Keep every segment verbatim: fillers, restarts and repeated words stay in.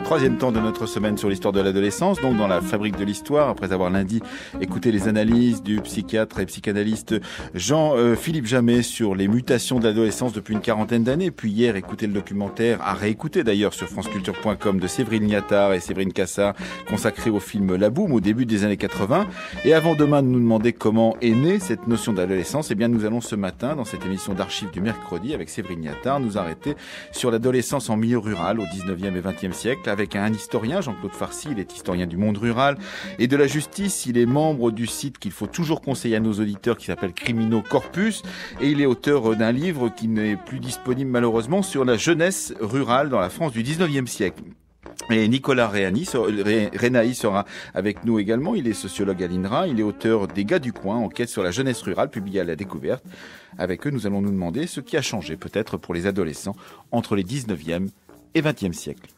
troisième temps de notre semaine sur l'histoire de l'adolescence, donc dans la fabrique de l'histoire, après avoir lundi écouté les analyses du psychiatre et psychanalyste Jean-Philippe Jammet sur les mutations de l'adolescence depuis une quarantaine d'années, puis hier écouter le documentaire, à réécouter d'ailleurs sur franceculture point com de Séverine Liattard et Séverine Cassard, consacré au film La Boum au début des années quatre-vingts. Et avant demain de nous demander comment est née cette notion d'adolescence, eh bien nous allons ce matin, dans cette émission d'archives du mercredi avec Séverine Liattard, nous arrêter sur l'adolescence en milieu rural au dix-neuvième et vingtième siècle, avec un historien, Jean-Claude Farcy, il est historien du monde rural et de la justice. Il est membre du site qu'il faut toujours conseiller à nos auditeurs qui s'appelle Criminaux Corpus, et il est auteur d'un livre qui n'est plus disponible malheureusement sur la jeunesse rurale dans la France du dix-neuvième siècle. Et Nicolas Renaï sera avec nous également. Il est sociologue à l'I N R A. Il est auteur des Gars du coin, enquête sur la jeunesse rurale, publiée à La Découverte. Avec eux, nous allons nous demander ce qui a changé peut-être pour les adolescents entre les dix-neuvième et vingtième siècles.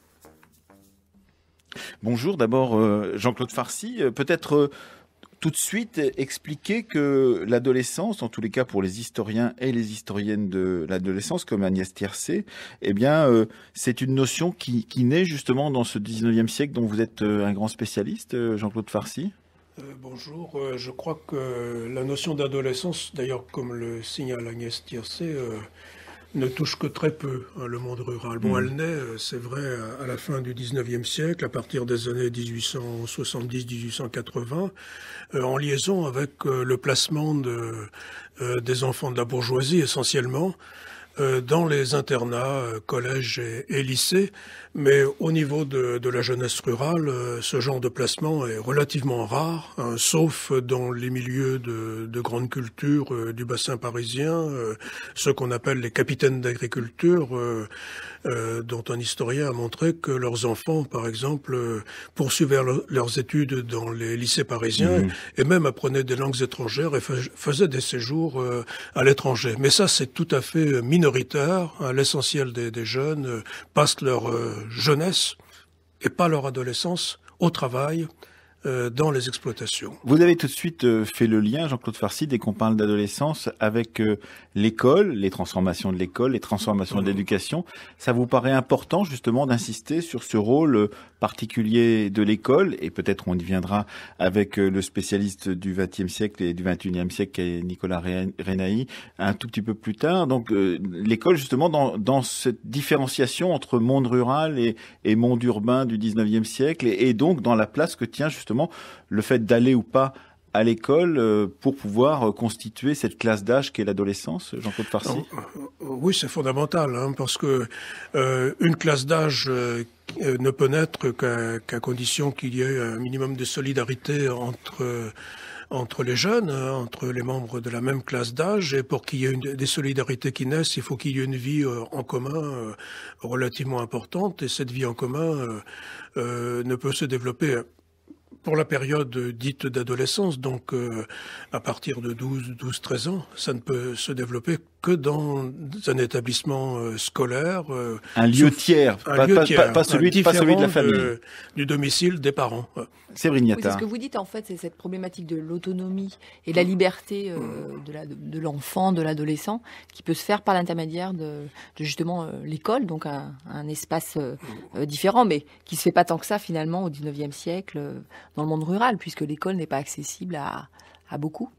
Bonjour, d'abord euh, Jean-Claude Farcy. Euh, peut-être euh, tout de suite expliquer que l'adolescence, en tous les cas pour les historiens et les historiennes de l'adolescence, comme Agnès Tiercé, eh bien, euh, c'est une notion qui, qui naît justement dans ce dix-neuvième siècle dont vous êtes euh, un grand spécialiste, euh, Jean-Claude Farcy. Euh, bonjour, euh, je crois que la notion d'adolescence, d'ailleurs comme le signale Agnès Tiercé, euh, ne touche que très peu hein, le monde rural. Bon, mmh. elle naît, c'est vrai, à la fin du dix-neuvième siècle, à partir des années dix-huit cent soixante-dix à dix-huit cent quatre-vingts, euh, en liaison avec euh, le placement de, euh, des enfants de la bourgeoisie essentiellement, euh, dans les internats, euh, collèges et, et lycées. Mais au niveau de, de la jeunesse rurale, euh, ce genre de placement est relativement rare, hein, sauf dans les milieux de, de grande culture euh, du bassin parisien, euh, ceux qu'on appelle les capitaines d'agriculture, euh, euh, dont un historien a montré que leurs enfants, par exemple, euh, poursuivaient le, leurs études dans les lycées parisiens mmh. et, et même apprenaient des langues étrangères et fais, faisaient des séjours euh, à l'étranger. Mais ça, c'est tout à fait minoritaire. Hein, l'essentiel des, des jeunes euh, passent leur euh, jeunesse et pas leur adolescence au travail, euh, dans les exploitations. Vous avez tout de suite euh, fait le lien, Jean-Claude Farcy, dès qu'on parle d'adolescence, avec euh, l'école, les transformations de l'école, les transformations mmh. de l'éducation. Ça vous paraît important justement d'insister sur ce rôle euh, particulier de l'école, et peut-être on y viendra avec euh, le spécialiste du vingtième siècle et du vingt et unième siècle, qui est Nicolas Renaï, un tout petit peu plus tard. Donc euh, l'école justement dans, dans cette différenciation entre monde rural et, et monde urbain du dix-neuvième siècle, et, et donc dans la place que tient justement le fait d'aller ou pas à l'école euh, pour pouvoir euh, constituer cette classe d'âge qu'est l'adolescence, Jean-Claude Farcy. Euh, oui, c'est fondamental, hein, parce que euh, une classe d'âge euh, ne peut naître qu'à, qu'à condition qu'il y ait un minimum de solidarité entre euh, entre les jeunes, hein, entre les membres de la même classe d'âge, et pour qu'il y ait une, des solidarités qui naissent, il faut qu'il y ait une vie euh, en commun euh, relativement importante, et cette vie en commun euh, euh, ne peut se développer pour la période dite d'adolescence, donc euh, à partir de douze, douze, treize ans, ça ne peut se développer que dans un établissement euh, scolaire. Euh, un lieu tiers, un pas, lieu pas, tiers, pas, pas, celui, pas celui de la famille. De, du domicile des parents. Séverine Liattard. Oui, c'est ce que vous dites en fait, c'est cette problématique de l'autonomie et de la liberté euh, de, la, de, de l'enfant, de l'adolescent, qui peut se faire par l'intermédiaire de, de justement euh, l'école, donc un, un espace euh, euh, différent, mais qui se fait pas tant que ça finalement au dix-neuvième siècle euh, dans le monde rural, puisque l'école n'est pas accessible à, à beaucoup.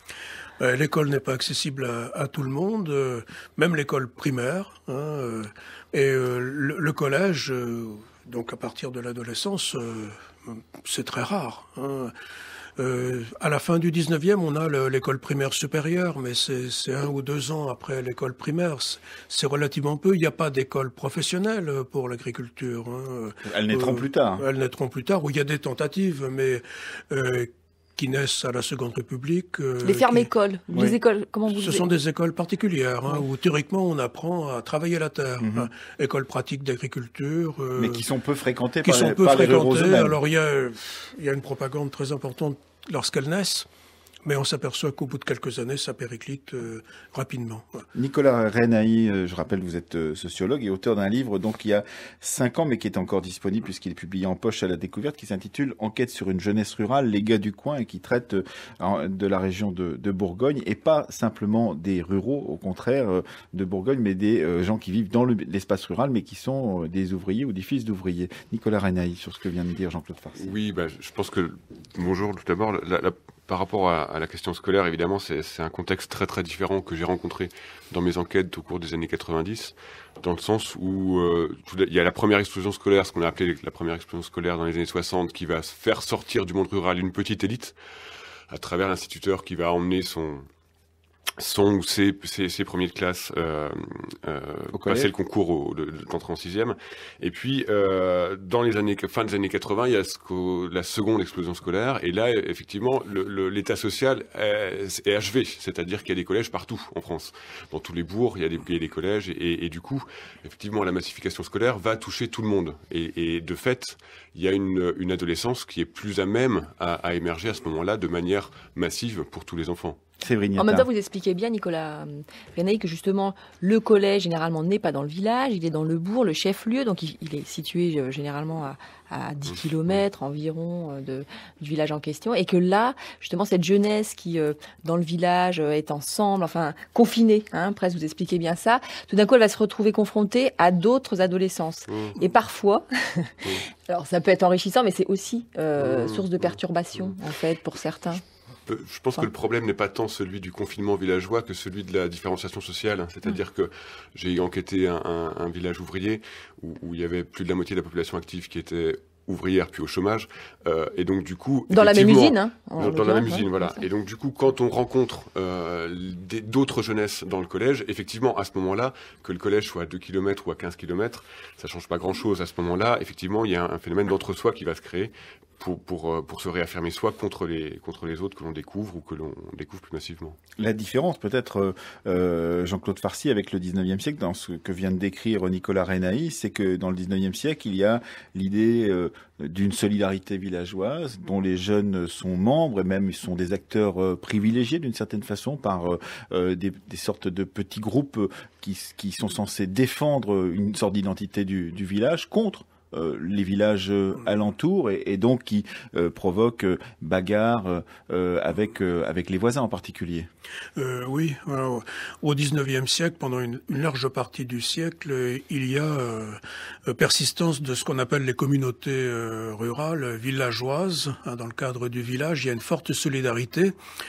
Euh, l'école n'est pas accessible à, à tout le monde, euh, même l'école primaire, hein, euh, et euh, le, le collège, euh, donc à partir de l'adolescence, euh, c'est très rare. Hein. Euh, à la fin du dix-neuvième, on a le, l'école primaire supérieure, mais c'est, c'est un ou deux ans après l'école primaire. C'est, c'est relativement peu. Il n'y a pas d'école professionnelle pour l'agriculture. Hein. Elles naîtront euh, plus tard. Elles naîtront plus tard, où il y a des tentatives, mais euh, qui naissent à la Seconde République. Euh, les fermes-écoles, qui... les oui. écoles, comment vous Ce sont des écoles particulières, hein, oui. où théoriquement on apprend à travailler la terre. Mm-hmm. Hein, écoles pratiques d'agriculture. Euh, Mais qui sont peu fréquentées qui par, sont peu par les fréquentées. ruraux eux-mêmes. Alors il y a, il y a une propagande très importante lorsqu'elles naissent. Mais on s'aperçoit qu'au bout de quelques années, ça périclite euh, rapidement. Ouais. Nicolas Renaï, euh, je rappelle, vous êtes euh, sociologue et auteur d'un livre donc il y a cinq ans, mais qui est encore disponible puisqu'il est publié en poche à la découverte, qui s'intitule « Enquête sur une jeunesse rurale, les gars du coin » et qui traite euh, de la région de, de Bourgogne et pas simplement des ruraux, au contraire, euh, de Bourgogne, mais des euh, gens qui vivent dans le, l'espace rural, mais qui sont euh, des ouvriers ou des fils d'ouvriers. Nicolas Renaï, sur ce que vient de dire Jean-Claude Farcy. Oui, bah, je pense que, bonjour, tout d'abord, la, la, par rapport à, à la question scolaire, évidemment, c'est, c'est un contexte très très différent que j'ai rencontré dans mes enquêtes au cours des années quatre-vingt-dix, dans le sens où euh, il y a la première explosion scolaire, ce qu'on a appelé la première explosion scolaire dans les années soixante, qui va faire sortir du monde rural une petite élite, à travers l'instituteur qui va emmener son... son ou ses, ses, ses premiers de classe euh, euh, passer le concours au, de, d'entrée en sixième. Et puis, euh, dans les années, fin des années quatre-vingts, il y a ce la seconde explosion scolaire. Et là, effectivement, le, le, l'état social est, est achevé. C'est-à-dire qu'il y a des collèges partout en France. Dans tous les bourgs, il y a des, il y a des collèges. Et, et du coup, effectivement, la massification scolaire va toucher tout le monde. Et, et de fait, il y a une, une adolescence qui est plus à même à, à émerger à ce moment-là de manière massive pour tous les enfants. En même temps, vous expliquez bien, Nicolas Renaï, que justement, le collège, généralement, n'est pas dans le village, il est dans le bourg, le chef-lieu, donc il, il est situé euh, généralement à, à dix kilomètres environ de, du village en question, et que là, justement, cette jeunesse qui, euh, dans le village, euh, est ensemble, enfin, confinée, hein, presque, vous expliquez bien ça, tout d'un coup, elle va se retrouver confrontée à d'autres adolescences. Mmh. Et parfois, mmh. alors ça peut être enrichissant, mais c'est aussi euh, mmh. source de perturbation, mmh. en fait, pour certains. Je pense que le problème n'est pas tant celui du confinement villageois que celui de la différenciation sociale. C'est-à-dire mmh. que j'ai enquêté un, un, un village ouvrier où, où il y avait plus de la moitié de la population active qui était ouvrière puis au chômage, euh, et donc du coup dans la même usine, hein, dans, dans la même usine, ouais, voilà. Et donc du coup, quand on rencontre euh, des, d'autres jeunesses dans le collège, effectivement, à ce moment-là, que le collège soit à deux kilomètres ou à quinze kilomètres, ça change pas grand-chose. À ce moment-là, effectivement, il y a un, un phénomène d'entre-soi qui va se créer pour pour pour se réaffirmer soi contre les contre les autres que l'on découvre ou que l'on découvre plus massivement. La différence, peut-être, euh, Jean-Claude Farcy, avec le dix-neuvième siècle, dans ce que vient de décrire Nicolas Renaï, c'est que dans le dix-neuvième siècle, il y a l'idée euh, d'une solidarité villageoise dont les jeunes sont membres et même ils sont des acteurs euh, privilégiés d'une certaine façon par euh, des, des sortes de petits groupes qui, qui sont censés défendre une sorte d'identité du, du village contre Euh, les villages euh, alentours et, et donc qui euh, provoquent euh, bagarres euh, avec euh, avec les voisins en particulier. Euh, oui, alors, au dix-neuvième siècle, pendant une, une large partie du siècle, il y a euh, persistance de ce qu'on appelle les communautés euh, rurales, villageoises. Hein, dans le cadre du village, il y a une forte solidarité.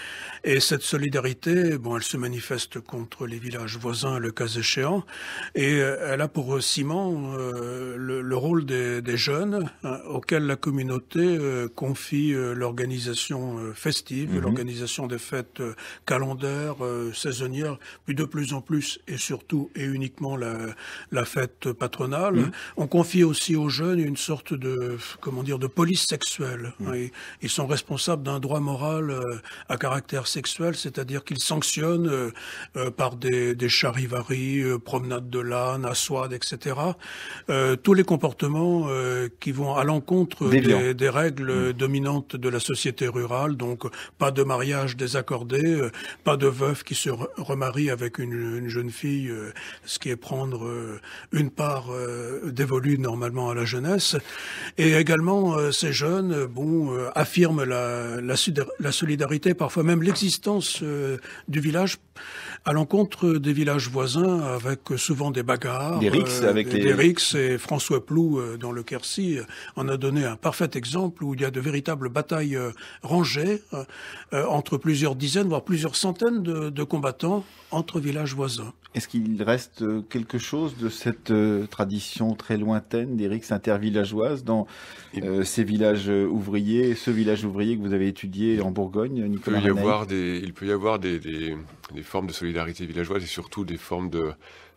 Et cette solidarité, bon, elle se manifeste contre les villages voisins, le cas échéant, et elle a pour ciment euh, le, le rôle des, des jeunes, hein, auxquels la communauté euh, confie euh, l'organisation euh, festive, mmh. l'organisation des fêtes euh, calendaires, euh, saisonnières, puis de plus en plus, et surtout et uniquement la, la fête patronale. Mmh. On confie aussi aux jeunes une sorte de, comment dire, de police sexuelle. Mmh. Hein, ils, ils sont responsables d'un droit moral euh, à caractère sexuel, c'est-à-dire qu'ils sanctionnent euh, euh, par des, des charivaris, euh, promenades de l'âne, assoades, et cetera, euh, tous les comportements euh, qui vont à l'encontre des, des règles mmh. dominantes de la société rurale, donc pas de mariage désaccordé, euh, pas de veuf qui se re- remarie avec une, une jeune fille, euh, ce qui est prendre euh, une part euh, dévolue normalement à la jeunesse. Et également, euh, ces jeunes euh, bon, euh, affirment la, la, la solidarité, parfois même l'existence L'existence euh, du village à l'encontre des villages voisins, avec souvent des bagarres, des rixes, euh, avec des, les... des rixes. Et François Plou, euh, dans le Quercy, en a donné un parfait exemple où il y a de véritables batailles euh, rangées euh, entre plusieurs dizaines, voire plusieurs centaines de, de combattants entre villages voisins. Est-ce qu'il reste quelque chose de cette euh, tradition très lointaine des rixes intervillageoises dans euh, ces villages ouvriers, ce village ouvrier que vous avez étudié en Bourgogne, Nicolas Il peut y avoir des, il peut y avoir des, des, des formes de solidarité villageoise et surtout des formes de,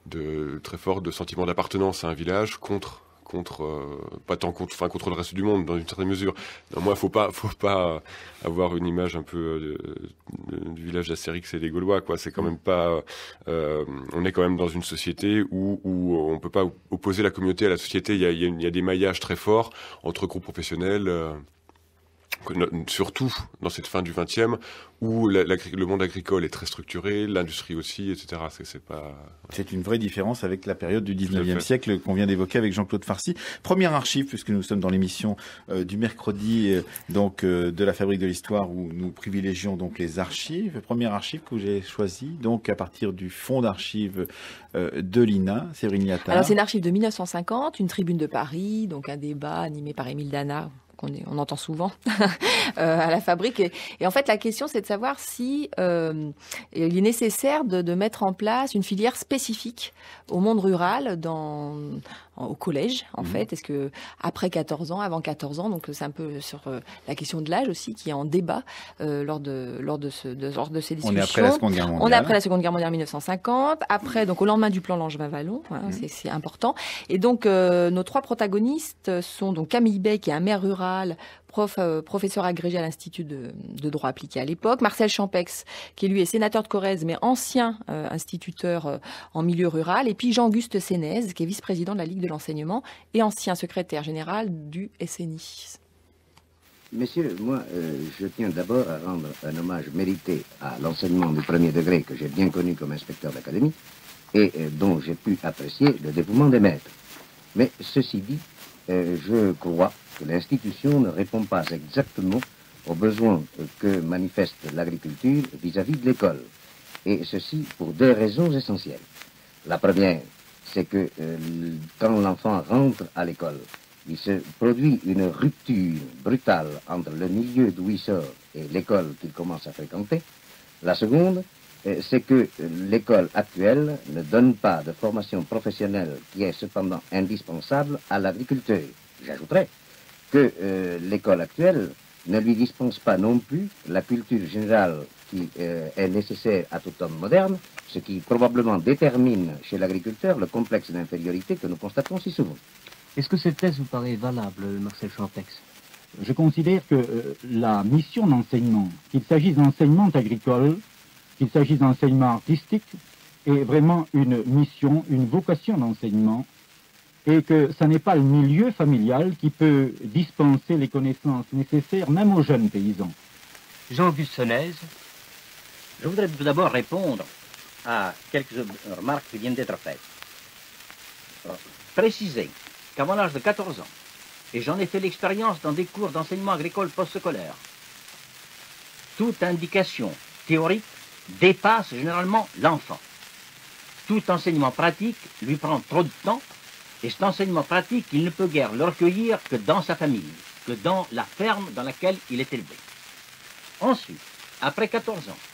de très fortes de sentiment d'appartenance à un village contre contre euh, pas tant contre enfin contre le reste du monde dans une certaine mesure. Non, moi faut pas faut pas avoir une image un peu euh, du village d'Astérix et des Gaulois quoi, c'est quand même pas euh, on est quand même dans une société où où on peut pas opposer la communauté à la société, il y a il y a, il y a des maillages très forts entre groupes professionnels euh, surtout dans cette fin du vingtième, où la, la, le monde agricole est très structuré, l'industrie aussi, et cetera. C'est, c'est pas... C'est une vraie différence avec la période du dix-neuvième siècle qu'on vient d'évoquer avec Jean-Claude Farcy. Première archive, puisque nous sommes dans l'émission euh, du mercredi, euh, donc euh, de la Fabrique de l'Histoire, où nous privilégions donc les archives. Première archive que j'ai choisie, donc à partir du fonds d'archives euh, de l'I N A, Séverine Liattard. Alors c'est une archive de mille neuf cent cinquante, une tribune de Paris, donc un débat animé par Émile Dana, qu'on est, on entend souvent euh, à la Fabrique. Et, et en fait, la question, c'est de savoir si euh, il est nécessaire de, de mettre en place une filière spécifique au monde rural, dans, au collège, en mmh. fait. Est-ce que après quatorze ans, avant quatorze ans, donc c'est un peu sur euh, la question de l'âge aussi qui est en débat euh, lors de lors de ce de, lors de ces discussions. On est après la Seconde Guerre mondiale. On est après la Seconde Guerre mondiale, mille neuf cent cinquante. Après, donc au lendemain du plan Langevin-Vallon, hein, mmh. c'est, c'est important. Et donc euh, nos trois protagonistes sont donc Camille Bay, qui est un maire rural, prof, euh, professeur agrégé à l'Institut de, de droit appliqué à l'époque, Marcel Champex, qui lui est sénateur de Corrèze, mais ancien euh, instituteur euh, en milieu rural, et puis Jean-Auguste Sénez, qui est vice-président de la Ligue de l'enseignement et ancien secrétaire général du S N I. Messieurs, moi, euh, je tiens d'abord à rendre un hommage mérité à l'enseignement du premier degré que j'ai bien connu comme inspecteur d'académie et euh, dont j'ai pu apprécier le dévouement des maîtres. Mais ceci dit, euh, je crois que l'institution ne répond pas exactement aux besoins que manifeste l'agriculture vis-à-vis de l'école. Et ceci pour deux raisons essentielles. La première, c'est que euh, quand l'enfant rentre à l'école, il se produit une rupture brutale entre le milieu d'où il sort et l'école qu'il commence à fréquenter. La seconde, euh, c'est que euh, l'école actuelle ne donne pas de formation professionnelle qui est cependant indispensable à l'agriculteur. J'ajouterais que euh, l'école actuelle ne lui dispense pas non plus la culture générale qui euh, est nécessaire à tout homme moderne, ce qui probablement détermine chez l'agriculteur le complexe d'infériorité que nous constatons si souvent. Est-ce que cette thèse vous paraît valable, Marcel Champex? Je considère que euh, la mission d'enseignement, qu'il s'agisse d'enseignement agricole, qu'il s'agisse d'enseignement artistique, est vraiment une mission, une vocation d'enseignement, et que ce n'est pas le milieu familial qui peut dispenser les connaissances nécessaires, même aux jeunes paysans. Jean-Auguste Sénez. Je voudrais tout d'abord répondre à quelques remarques qui viennent d'être faites. Alors, préciser qu'avant l'âge de quatorze ans, et j'en ai fait l'expérience dans des cours d'enseignement agricole postscholaire, toute indication théorique dépasse généralement l'enfant. Tout enseignement pratique lui prend trop de temps, et cet enseignement pratique, il ne peut guère le recueillir que dans sa famille, que dans la ferme dans laquelle il est élevé. Ensuite, après quatorze ans,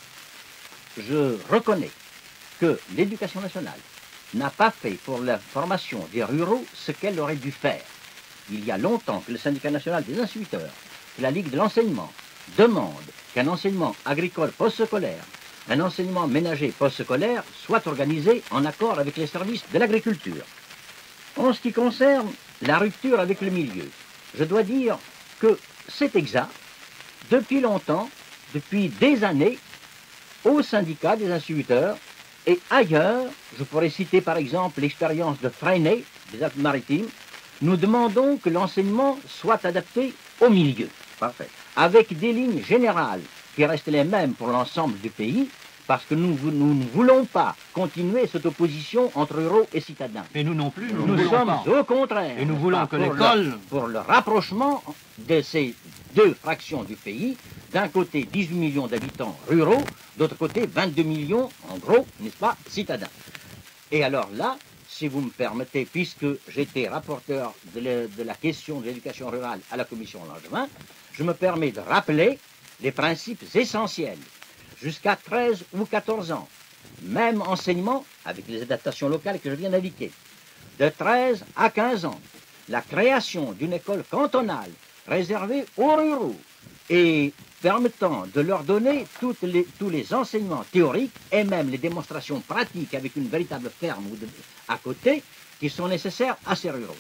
je reconnais que l'éducation nationale n'a pas fait pour la formation des ruraux ce qu'elle aurait dû faire. Il y a longtemps que le syndicat national des instituteurs, que la Ligue de l'enseignement, demande qu'un enseignement agricole postscholaire, un enseignement ménager postscholaire soit organisé en accord avec les services de l'agriculture. En ce qui concerne la rupture avec le milieu, je dois dire que c'est exact. Depuis longtemps, depuis des années, au syndicat des instituteurs et ailleurs, je pourrais citer par exemple l'expérience de Freinet, des Alpes-Maritimes, nous demandons que l'enseignement soit adapté au milieu. Parfait. Avec des lignes générales qui restent les mêmes pour l'ensemble du pays, parce que nous, nous ne voulons pas continuer cette opposition entre ruraux et citadins. Mais nous non plus, nous, nous nous sommes pas. au contraire. Et nous voulons que pour l'école... Le, pour le rapprochement de ces deux fractions du pays, d'un côté dix-huit millions d'habitants ruraux, d'autre côté vingt-deux millions, en gros, n'est-ce pas, citadins. Et alors là, si vous me permettez, puisque j'étais rapporteur de, le, de la question de l'éducation rurale à la commission Langevin, je me permets de rappeler les principes essentiels. Jusqu'à treize ou quatorze ans, même enseignement, avec les adaptations locales que je viens d'indiquer. De treize à quinze ans, la création d'une école cantonale réservée aux ruraux et permettant de leur donner toutes les, tous les enseignements théoriques et même les démonstrations pratiques avec une véritable ferme ou de, à côté qui sont nécessaires à ces ruraux.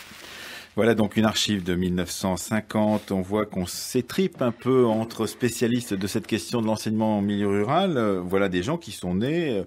Voilà donc une archive de mille neuf cent cinquante. On voit qu'on s'étripe un peu entre spécialistes de cette question de l'enseignement en milieu rural. Voilà des gens qui sont nés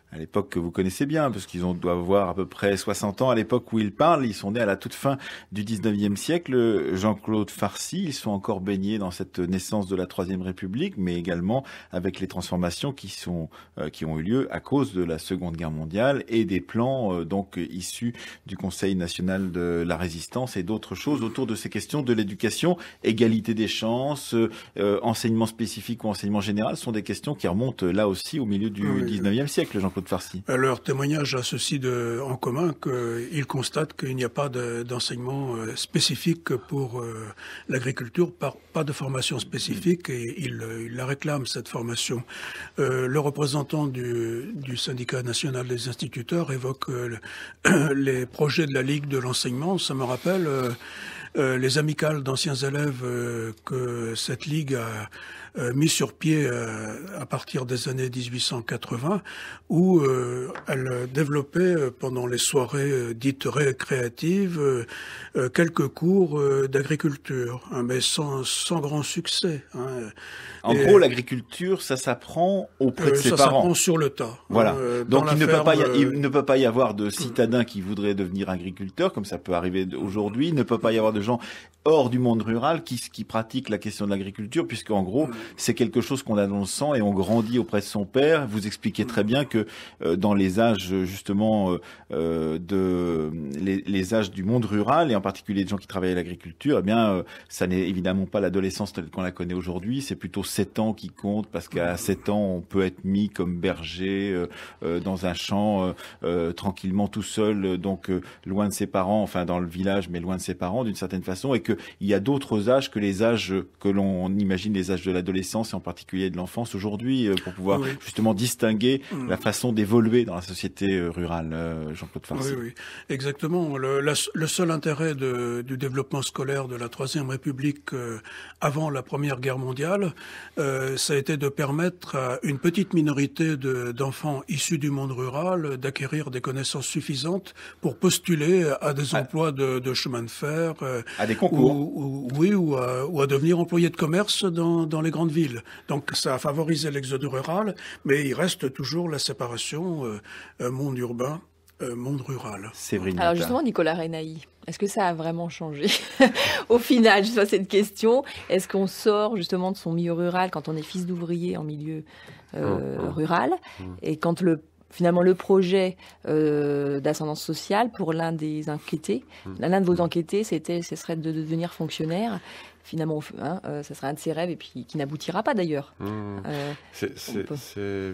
à l'époque que vous connaissez bien, parce qu'ils ont, doivent avoir à peu près soixante ans à l'époque où ils parlent. Ils sont nés à la toute fin du dix-neuvième siècle. Jean-Claude Farcy, ils sont encore baignés dans cette naissance de la Troisième République, mais également avec les transformations qui sont, euh, qui ont eu lieu à cause de la Seconde Guerre mondiale et des plans euh, donc issus du Conseil national de la Résistance et d'autres choses autour de ces questions de l'éducation, égalité des chances, euh, enseignement spécifique ou enseignement général, sont des questions qui remontent là aussi au milieu du oui. dix-neuvième siècle, Jean-Claude Farcy. Leur témoignage a ceci de, en commun qu'ils constatent qu'il n'y a pas de, d'enseignement spécifique pour euh, l'agriculture, pas, pas de formation spécifique, et ils, ils la réclament, cette formation. Euh, le représentant du, du syndicat national des instituteurs évoque euh, le, les projets de la Ligue de l'enseignement. Ça me rappelle euh, euh, les amicales d'anciens élèves euh, que cette Ligue a Euh, mis sur pied euh, à partir des années dix-huit cent quatre-vingts, où euh, elle développait euh, pendant les soirées euh, dites récréatives euh, euh, quelques cours euh, d'agriculture, hein, mais sans, sans grand succès. Hein. En Et, gros, l'agriculture, ça s'apprend auprès euh, de ses ça parents. Ça s'apprend sur le tas. Voilà. Euh, Donc il ne, peut pas y, euh... il ne peut pas y avoir de citadins qui voudraient devenir agriculteurs, comme ça peut arriver aujourd'hui. Il ne peut pas y avoir de gens hors du monde rural qui, qui pratiquent la question de l'agriculture, puisqu'en gros, c'est quelque chose qu'on a dans le sang et on grandit auprès de son père. Vous expliquez très bien que euh, dans les âges justement euh, de les, les âges du monde rural et en particulier de gens qui travaillent à l'agriculture, eh bien euh, ça n'est évidemment pas l'adolescence telle qu'on la connaît aujourd'hui. C'est plutôt sept ans qui compte, parce qu'à sept ans on peut être mis comme berger euh, euh, dans un champ euh, euh, tranquillement tout seul, euh, donc euh, loin de ses parents, enfin dans le village mais loin de ses parents d'une certaine façon, et qu'il y a d'autres âges que les âges que l'on imagine, les âges de l'adolescence et en particulier de l'enfance aujourd'hui, euh, pour pouvoir oui. justement distinguer mmh. la façon d'évoluer dans la société euh, rurale, euh, Jean-Claude Farcy. Oui, oui, exactement. Le, la, le seul intérêt de, du développement scolaire de la Troisième République euh, avant la Première Guerre mondiale, euh, ça a été de permettre à une petite minorité de, d'enfants issus du monde rural d'acquérir des connaissances suffisantes pour postuler à des ah. emplois de, de chemin de fer, euh, à des concours, ou, ou, oui, ou à, ou à devenir employé de commerce dans, dans les grandes villes. Donc ça a favorisé l'exode rural, mais il reste toujours la séparation euh, monde urbain, euh, monde rural. Séverine. Alors justement, Nicolas Renaï, est-ce que ça a vraiment changé au final, je vois cette question. Est-ce qu'on sort justement de son milieu rural quand on est fils d'ouvrier en milieu euh, mmh. rural, mmh. et quand le finalement le projet euh, d'ascendance sociale pour l'un des enquêtés, mmh. l'un de vos enquêtés, c'était, ce serait de devenir fonctionnaire. Finalement, hein, euh, ça sera un de ses rêves et puis qui n'aboutira pas d'ailleurs. Mmh. Euh, c'est, c'est, peut... c'est,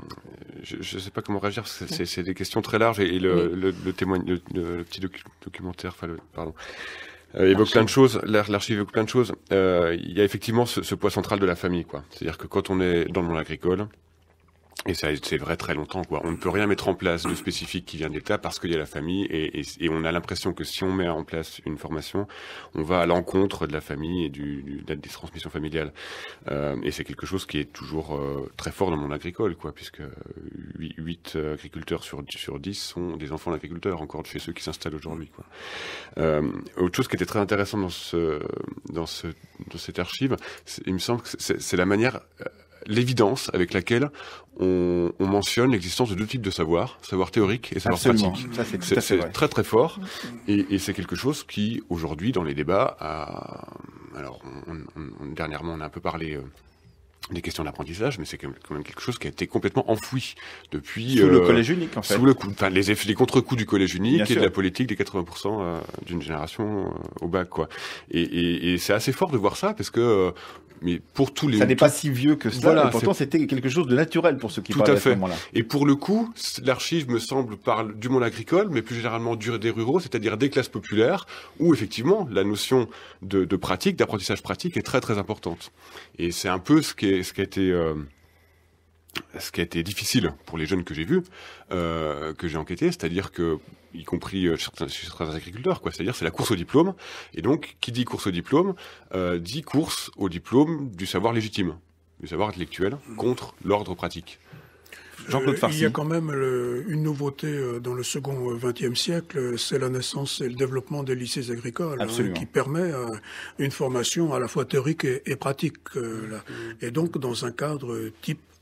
je ne sais pas comment réagir, parce que c'est, c'est des questions très larges, et, et le, oui. le, le, témoigne, le, le, le petit docu- documentaire, enfin le, pardon, euh, évoque plein de choses. L'archive évoque plein de choses. Euh, il y a effectivement ce, ce poids central de la famille, quoi. C'est-à-dire que quand on est dans le monde agricole, et ça, c'est vrai très longtemps, quoi. On ne peut rien mettre en place de spécifique qui vient de l'État parce qu'il y a la famille, et, et, et on a l'impression que si on met en place une formation, on va à l'encontre de la famille et du, du, des transmissions familiales. Euh, et c'est quelque chose qui est toujours euh, très fort dans le monde agricole, quoi, puisque huit agriculteurs sur, sur dix sont des enfants d'agriculteurs, encore chez ceux qui s'installent aujourd'hui, quoi. Euh, autre chose qui était très intéressante dans ce, dans ce, dans cette archive, il me semble que c'est, c'est la manière, l'évidence avec laquelle on, on mentionne l'existence de deux types de savoir, savoir théorique et savoir Absolument. pratique. Ça, c'est tout c'est, à fait c'est vrai. très très fort, et, et c'est quelque chose qui, aujourd'hui, dans les débats, a... alors on, on, on, dernièrement on a un peu parlé euh, des questions d'apprentissage, mais c'est quand même quelque chose qui a été complètement enfoui depuis... Sous euh, le collège unique, en fait. Sous le coup, enfin, les, effets, les contre-coups du collège unique Bien et sûr. de la politique des quatre-vingts pour cent euh, d'une génération euh, au bac, quoi. Et, et, et c'est assez fort de voir ça, parce que... Euh, mais pour tous les... Ça n'est pas si vieux que ça, voilà, et pourtant c'est... c'était quelque chose de naturel pour ceux qui Tout parlaient à, à fait. à ce moment-là. Et pour le coup, l'archive me semble parle du monde agricole, mais plus généralement du, des ruraux, c'est-à-dire des classes populaires, où effectivement la notion de, de pratique, d'apprentissage pratique est très très importante. Et c'est un peu ce qui, est, ce qui a été... Euh, ce qui a été difficile pour les jeunes que j'ai vus, euh, que j'ai enquêtés, c'est-à-dire que, y compris chez certains, chez certains agriculteurs, quoi, c'est-à-dire c'est la course au diplôme, et donc qui dit course au diplôme, euh, dit course au diplôme du savoir légitime, du savoir intellectuel, contre l'ordre pratique. Jean-Claude Farcy. Euh, il y a quand même le, une nouveauté euh, dans le second vingtième siècle, c'est la naissance et le développement des lycées agricoles, hein, qui permet euh, une formation à la fois théorique et, et pratique. Euh, là. Et donc dans un cadre type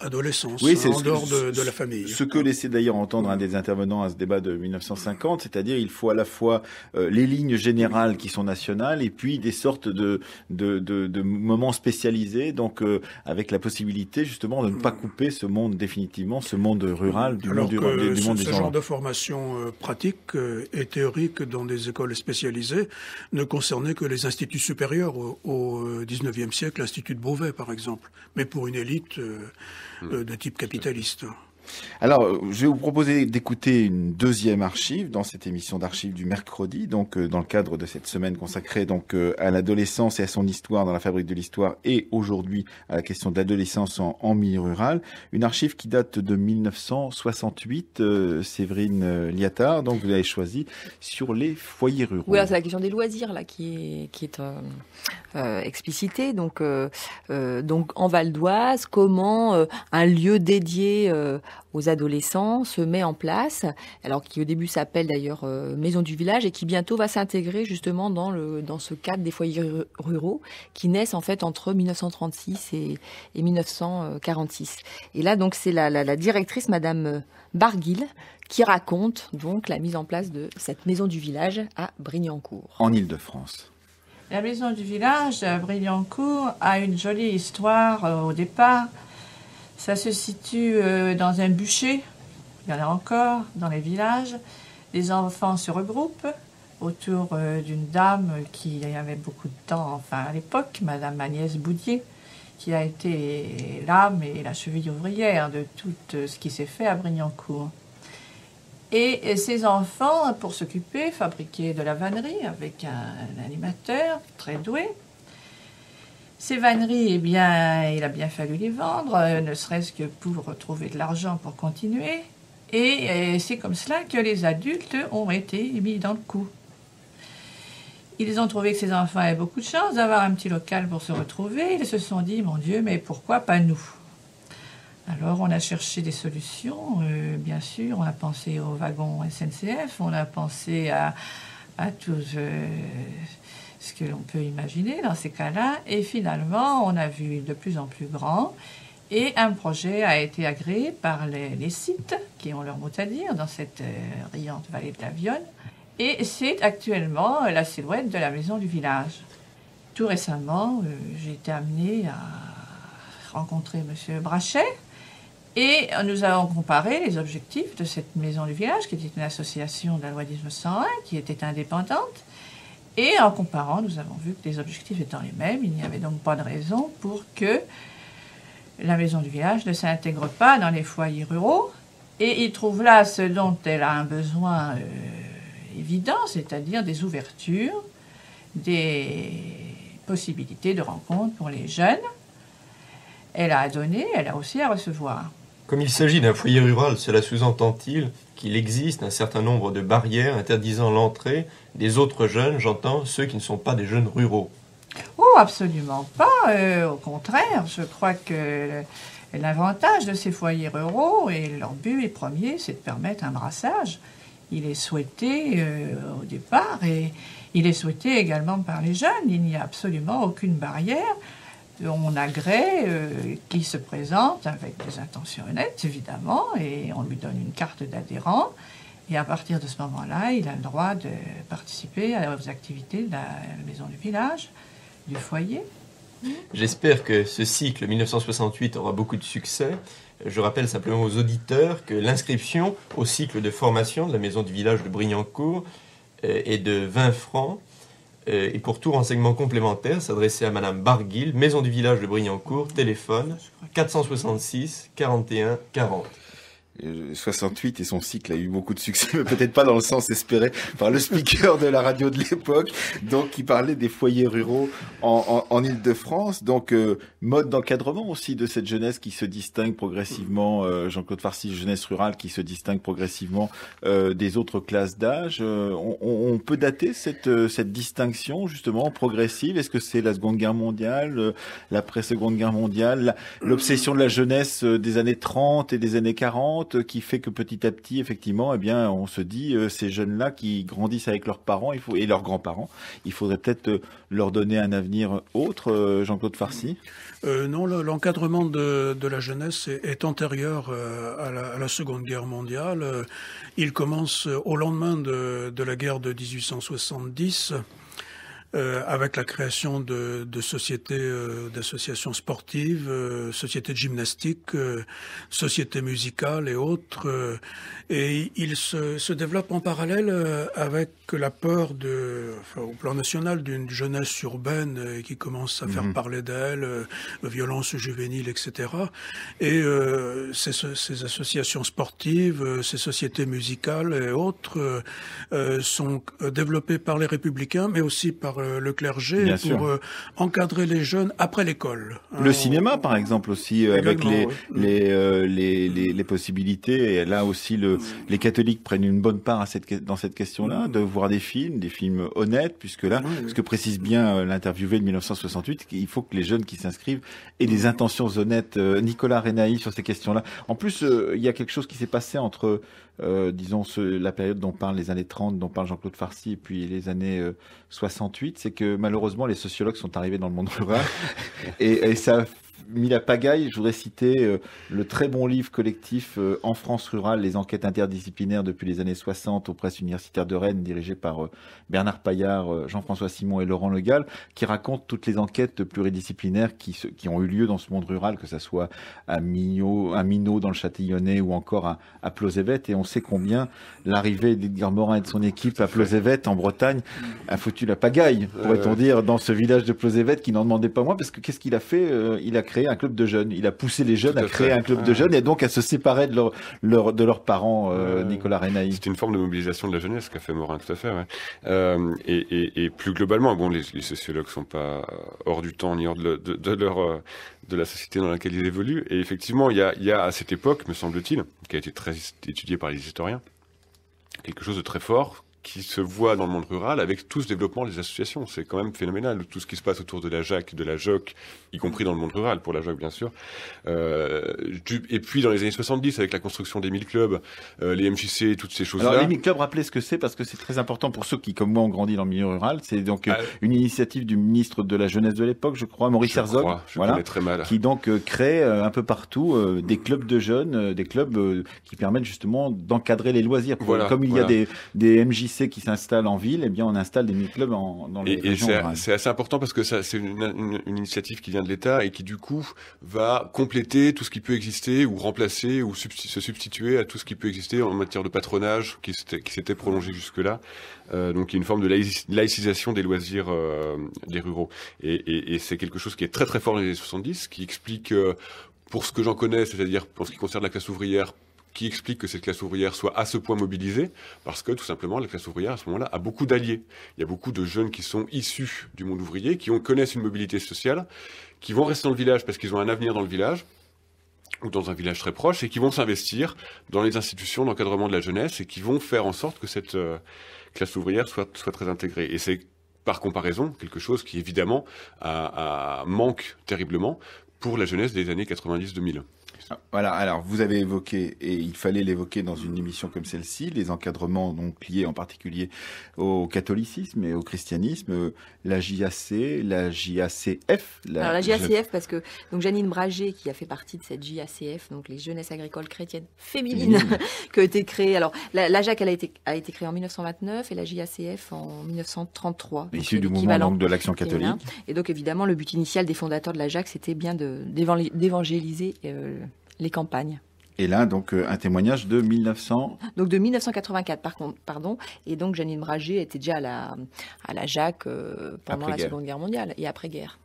adolescence, oui, c'est en ce dehors que, de, de la famille. Ce que laissait d'ailleurs entendre un des intervenants à ce débat de mille neuf cent cinquante, c'est-à-dire il faut à la fois euh, les lignes générales qui sont nationales et puis des sortes de, de, de, de moments spécialisés, donc euh, avec la possibilité justement de ne pas couper ce monde définitivement, ce monde rural du Alors monde, que du, du ce, monde ce des genre gens. de formation euh, pratique euh, et théorique dans des écoles spécialisées ne concernait que les instituts supérieurs au, au dix-neuvième siècle, l'Institut de Beauvais par exemple, mais pour une élite euh, euh, de type capitaliste. Alors, je vais vous proposer d'écouter une deuxième archive dans cette émission d'archives du mercredi, donc euh, dans le cadre de cette semaine consacrée donc euh, à l'adolescence et à son histoire dans la fabrique de l'histoire, et aujourd'hui à la question de l'adolescence en, en milieu rural. Une archive qui date de mille neuf cent soixante-huit, euh, Séverine euh, Liattard, donc vous l'avez choisi sur les foyers ruraux. Oui, c'est la question des loisirs là qui est qui est euh, euh, explicitée. Donc euh, euh, donc en Val d'Oise, comment euh, un lieu dédié euh, aux adolescents se met en place, alors qui au début s'appelle d'ailleurs euh, Maison du Village et qui bientôt va s'intégrer justement dans le dans ce cadre des foyers ruraux qui naissent en fait entre mille neuf cent trente-six et, et mille neuf cent quarante-six. Et là donc c'est la, la, la directrice Madame Barguil qui raconte donc la mise en place de cette Maison du Village à Brignancourt. En Île-de-France. La Maison du Village à Brignancourt a une jolie histoire euh, au départ. Ça se situe euh, dans un bûcher, il y en a encore dans les villages. Les enfants se regroupent autour euh, d'une dame qui avait beaucoup de temps, enfin à l'époque, Madame Agnès Boudier, qui a été l'âme et la cheville ouvrière de tout euh, ce qui s'est fait à Brignancourt. Et, et ces enfants, pour s'occuper, fabriquaient de la vannerie avec un, un animateur très doué. Ces vanneries, eh bien, il a bien fallu les vendre, euh, ne serait-ce que pour retrouver de l'argent pour continuer. Et, et c'est comme cela que les adultes ont été mis dans le coup. Ils ont trouvé que ces enfants avaient beaucoup de chance d'avoir un petit local pour se retrouver. Ils se sont dit, mon Dieu, mais pourquoi pas nous? Alors on a cherché des solutions, euh, bien sûr, on a pensé au wagon S N C F, on a pensé à, à tout euh, ce que l'on peut imaginer dans ces cas-là, et finalement on a vu de plus en plus grand, et un projet a été agréé par les, les sites qui ont leur mot à dire dans cette euh, riante vallée de la Viosne, et c'est actuellement la silhouette de la Maison du Village. Tout récemment, euh, j'ai été amenée à rencontrer M. Brachet, et nous avons comparé les objectifs de cette Maison du Village, qui était une association de la loi dix-neuf cent un, qui était indépendante. Et en comparant, nous avons vu que les objectifs étant les mêmes, il n'y avait donc pas de raison pour que la Maison du Village ne s'intègre pas dans les foyers ruraux. Et il trouve là ce dont elle a un besoin euh, évident, c'est-à-dire des ouvertures, des possibilités de rencontres pour les jeunes. Elle a à donner, elle a aussi à recevoir. Comme il s'agit d'un foyer rural, cela sous-entend-il qu'il existe un certain nombre de barrières interdisant l'entrée des autres jeunes, j'entends ceux qui ne sont pas des jeunes ruraux? Oh, absolument pas. Euh, au contraire, je crois que l'avantage de ces foyers ruraux, et leur but premier, c'est de permettre un brassage. Il est souhaité euh, au départ, et il est souhaité également par les jeunes. Il n'y a absolument aucune barrière. On agrée euh, qui se présente avec des intentions honnêtes, évidemment, et on lui donne une carte d'adhérent. Et à partir de ce moment-là, il a le droit de participer aux activités de la Maison du Village, du foyer. J'espère que ce cycle mille neuf cent soixante-huit aura beaucoup de succès. Je rappelle simplement aux auditeurs que l'inscription au cycle de formation de la Maison du Village de Brignancourt est de vingt francs. Et pour tout renseignement complémentaire, s'adresser à Madame Barguil, Maison du Village de Brignancourt, téléphone quatre cent soixante-six quarante et un quarante. soixante-huit et son cycle a eu beaucoup de succès, mais peut-être pas dans le sens espéré par le speaker de la radio de l'époque, donc qui parlait des foyers ruraux en, en, en Île-de-France. Donc euh, mode d'encadrement aussi de cette jeunesse qui se distingue progressivement, euh, Jean-Claude Farcy, jeunesse rurale qui se distingue progressivement euh, des autres classes d'âge. Euh, on, on peut dater cette, cette distinction justement progressive. Est-ce que c'est la Seconde Guerre mondiale, euh, l'après-Seconde Guerre mondiale, l'obsession de la jeunesse euh, des années trente et des années quarante? attente qui fait que petit à petit, effectivement, eh bien, on se dit, euh, ces jeunes-là qui grandissent avec leurs parents il faut, et leurs grands-parents, il faudrait peut-être euh, leur donner un avenir autre, euh, Jean-Claude Farcy? Euh, non, le, l'encadrement de, de la jeunesse est, est antérieur euh, à, la, à la Seconde Guerre mondiale. Euh, il commence au lendemain de, de la guerre de dix-huit cent soixante-dix. Euh, avec la création de, de sociétés, euh, d'associations sportives, euh, sociétés de gymnastique, euh, sociétés musicales et autres. Euh, et il se, se développe en parallèle euh, avec la peur de, enfin, au plan national d'une jeunesse urbaine euh, qui commence à mmh. faire parler d'elle, euh, violences juvéniles, et cetera. Et euh, ces, ces associations sportives, euh, ces sociétés musicales et autres euh, sont développées par les républicains, mais aussi par le clergé Bien pour euh, encadrer les jeunes après l'école. Le hein, cinéma, on... par exemple, aussi, euh, avec les, ouais. les, euh, les, les, les possibilités. Et là aussi, le, les catholiques prennent une bonne part à cette, dans cette question-là, de voir des films, des films honnêtes, puisque là, ouais, ce que précise bien euh, l'interviewé de mille neuf cent soixante-huit, il faut que les jeunes qui s'inscrivent aient des intentions honnêtes. Euh, Nicolas Renaï, sur ces questions-là. En plus, euh, il y a quelque chose qui s'est passé entre... Euh, disons ce, la période dont parlent les années trente, dont parle Jean-Claude Farcy, et puis les années euh, soixante-huit, c'est que malheureusement les sociologues sont arrivés dans le monde rural et, et ça a mis la pagaille. Je voudrais citer euh, le très bon livre collectif euh, En France rurale, les enquêtes interdisciplinaires depuis les années soixante aux presses universitaires de Rennes, dirigé par euh, Bernard Paillard, euh, Jean-François Simon et Laurent Le Gall, qui racontent toutes les enquêtes pluridisciplinaires qui, se, qui ont eu lieu dans ce monde rural, que ça soit à Minot, à Minot dans le Châtillonnais ou encore à, à Plozévet. Et on sait combien l'arrivée d'Edgar Morin et de son équipe à Plozévet en Bretagne a foutu la pagaille, pourrait-on euh... dire, dans ce village de Plozévet qui n'en demandait pas moins, parce que qu'est-ce qu'il a fait euh, Il a créé un club de jeunes. Il a poussé les jeunes à, à créer fait. un club de jeunes et donc à se séparer de, leur, leur, de leurs parents, euh, euh, Nicolas Renaï. C'est une forme de mobilisation de la jeunesse qu'a fait Morin, tout à fait. Ouais. Euh, et, et, et plus globalement, bon, les, les sociologues sont pas hors du temps ni hors de, de, de leur de la société dans laquelle ils évoluent. Et effectivement, il y a, il y a à cette époque, me semble-t-il, qui a été très étudiée par les historiens, quelque chose de très fort qui se voit dans le monde rural avec tout ce développement des associations. C'est quand même phénoménal, tout ce qui se passe autour de la J A C, de la J O C, y compris dans le monde rural, pour la J O C bien sûr. Euh, et puis dans les années soixante-dix, avec la construction des mille clubs, euh, les M J C, toutes ces choses-là. Alors les mille clubs, rappelez ce que c'est, parce que c'est très important pour ceux qui, comme moi, ont grandi dans le milieu rural. C'est donc ah, une initiative du ministre de la Jeunesse de l'époque, je crois, Maurice je Herzog, crois, je voilà, très mal. qui donc euh, crée euh, un peu partout euh, des clubs de jeunes, euh, des clubs euh, qui permettent justement d'encadrer les loisirs. Voilà, comme il voilà. y a des, des M J C qui s'installent en ville, eh bien on installe des mille-clubs en, dans les et, régions et rurales. C'est assez important parce que ça, c'est une, une, une initiative qui vient de l'État et qui du coup va compléter tout ce qui peut exister ou remplacer ou substi- se substituer à tout ce qui peut exister en matière de patronage qui s'était, qui s'était prolongé jusque-là. Euh, donc il y a une forme de laïc- laïcisation des loisirs euh, des ruraux. Et, et, et c'est quelque chose qui est très très fort dans les années soixante-dix, qui explique, euh, pour ce que j'en connais, c'est-à-dire pour ce qui concerne la classe ouvrière, qui explique que cette classe ouvrière soit à ce point mobilisée, parce que tout simplement la classe ouvrière à ce moment-là a beaucoup d'alliés. Il y a beaucoup de jeunes qui sont issus du monde ouvrier, qui ont, connaissent une mobilité sociale, qui vont rester dans le village parce qu'ils ont un avenir dans le village, ou dans un village très proche, et qui vont s'investir dans les institutions d'encadrement de la jeunesse, et qui vont faire en sorte que cette euh, classe ouvrière soit, soit très intégrée. Et c'est par comparaison quelque chose qui évidemment a, a, manque terriblement pour la jeunesse des années quatre-vingt-dix deux mille. Voilà, alors vous avez évoqué, et il fallait l'évoquer dans une émission comme celle-ci, les encadrements donc liés en particulier au catholicisme et au christianisme, la J A C, la J A C F. La... Alors la J A C F, parce que donc Janine Bragé, qui a fait partie de cette J A C F, donc les Jeunesses agricoles chrétiennes féminines, mmh. qui a été créée. Alors la, la J A C, elle a été, a été créée en mille neuf cent vingt-neuf et la J A C F en mille neuf cent trente-trois. Issue du mouvement donc, de l'Action catholique. Et donc évidemment, le but initial des fondateurs de la J A C, c'était bien de, d'évangéliser euh, les campagnes. Et là, donc, euh, un témoignage de mille neuf cents... Donc, de mille neuf cent quatre-vingt-quatre, par contre, pardon. Et donc, Janine Bragé était déjà à la, à la J A C euh, pendant la Seconde Guerre mondiale et après-guerre.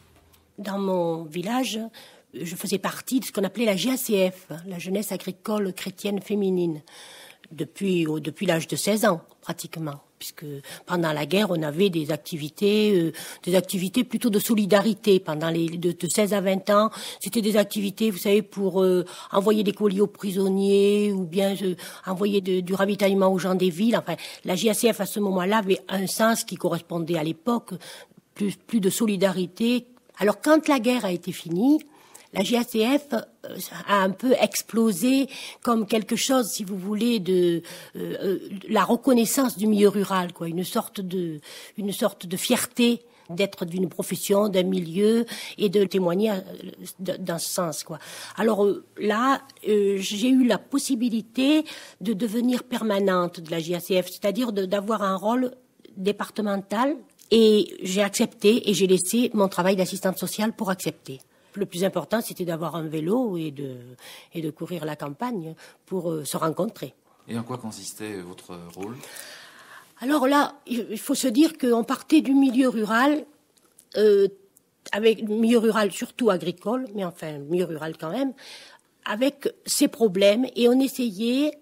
Dans mon village, je faisais partie de ce qu'on appelait la J A C F, la Jeunesse agricole chrétienne féminine, depuis, oh, depuis l'âge de seize ans, pratiquement. Puisque pendant la guerre, on avait des activités, euh, des activités plutôt de solidarité. Pendant les de, de seize à vingt ans, c'était des activités, vous savez, pour euh, envoyer des colis aux prisonniers ou bien euh, envoyer de, du ravitaillement aux gens des villes. Enfin, la J A C F à ce moment-là avait un sens qui correspondait à l'époque, plus plus de solidarité. Alors quand la guerre a été finie, la J A C F a un peu explosé comme quelque chose, si vous voulez, de euh, la reconnaissance du milieu rural, quoi, une sorte de, une sorte de fierté d'être d'une profession, d'un milieu, et de témoigner dans ce sens, quoi. Alors là, euh, j'ai eu la possibilité de devenir permanente de la J A C F, c'est-à-dire d'avoir un rôle départemental, et j'ai accepté et j'ai laissé mon travail d'assistante sociale pour accepter. Le plus important, c'était d'avoir un vélo et de, et de courir la campagne pour euh, se rencontrer. Et en quoi consistait votre rôle ? Alors là, il faut se dire qu'on partait du milieu rural, euh, avec milieu rural surtout agricole, mais enfin milieu rural quand même, avec ses problèmes, et on essayait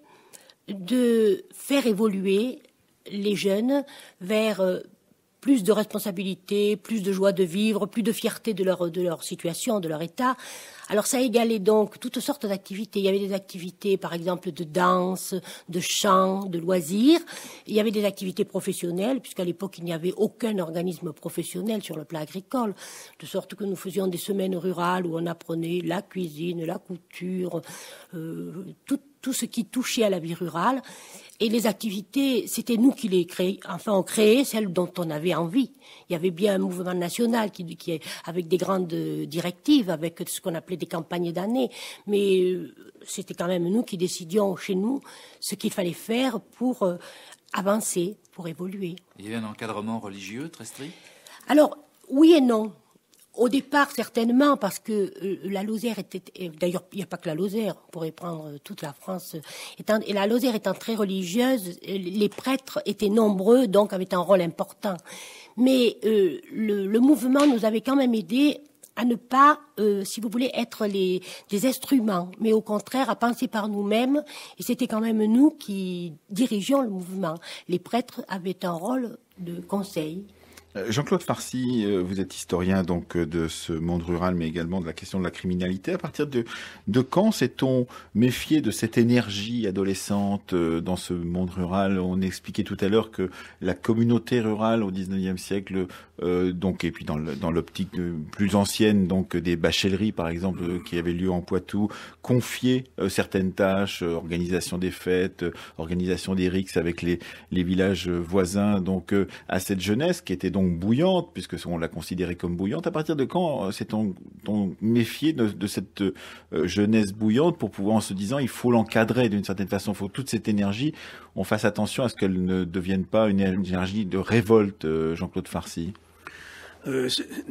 de faire évoluer les jeunes vers euh, plus de responsabilité, plus de joie de vivre, plus de fierté de leur, de leur situation, de leur état. Alors ça égalait donc toutes sortes d'activités. Il y avait des activités, par exemple, de danse, de chant, de loisirs. Il y avait des activités professionnelles, puisqu'à l'époque, il n'y avait aucun organisme professionnel sur le plan agricole. De sorte que nous faisions des semaines rurales où on apprenait la cuisine, la couture, euh, tout, tout ce qui touchait à la vie rurale. Et les activités, c'était nous qui les créions. Enfin, on créait celles dont on avait envie. Il y avait bien un mouvement national qui, qui avec des grandes directives, avec ce qu'on appelait des campagnes d'année. Mais euh, c'était quand même nous qui décidions chez nous ce qu'il fallait faire pour euh, avancer, pour évoluer. Il y avait un encadrement religieux très strict ? Alors, oui et non. Au départ, certainement, parce que euh, la Lozère était... D'ailleurs, il n'y a pas que la Lozère, on pourrait prendre toute la France. Étant, et la Lozère étant très religieuse, les prêtres étaient nombreux, donc avaient un rôle important. Mais euh, le, le mouvement nous avait quand même aidé à ne pas, euh, si vous voulez, être les, des instruments, mais au contraire à penser par nous-mêmes. Et c'était quand même nous qui dirigeons le mouvement. Les prêtres avaient un rôle de conseil. Jean-Claude Farcy, vous êtes historien donc de ce monde rural, mais également de la question de la criminalité. À partir de, de quand s'est-on méfié de cette énergie adolescente dans ce monde rural ? On expliquait tout à l'heure que la communauté rurale au dix-neuvième siècle, euh, donc et puis dans, le, dans l'optique plus ancienne, donc des bachèleries par exemple qui avaient lieu en Poitou, confiait euh, certaines tâches, euh, organisation des fêtes, euh, organisation des rixes avec les, les villages voisins, donc euh, à cette jeunesse qui était donc Donc bouillante, puisque on l'a considérée comme bouillante. À partir de quand s'est-on méfié de, de cette euh, jeunesse bouillante pour pouvoir, en se disant, il faut l'encadrer d'une certaine façon, il faut que toute cette énergie, on fasse attention à ce qu'elle ne devienne pas une énergie de révolte, euh, Jean-Claude Farcy. euh,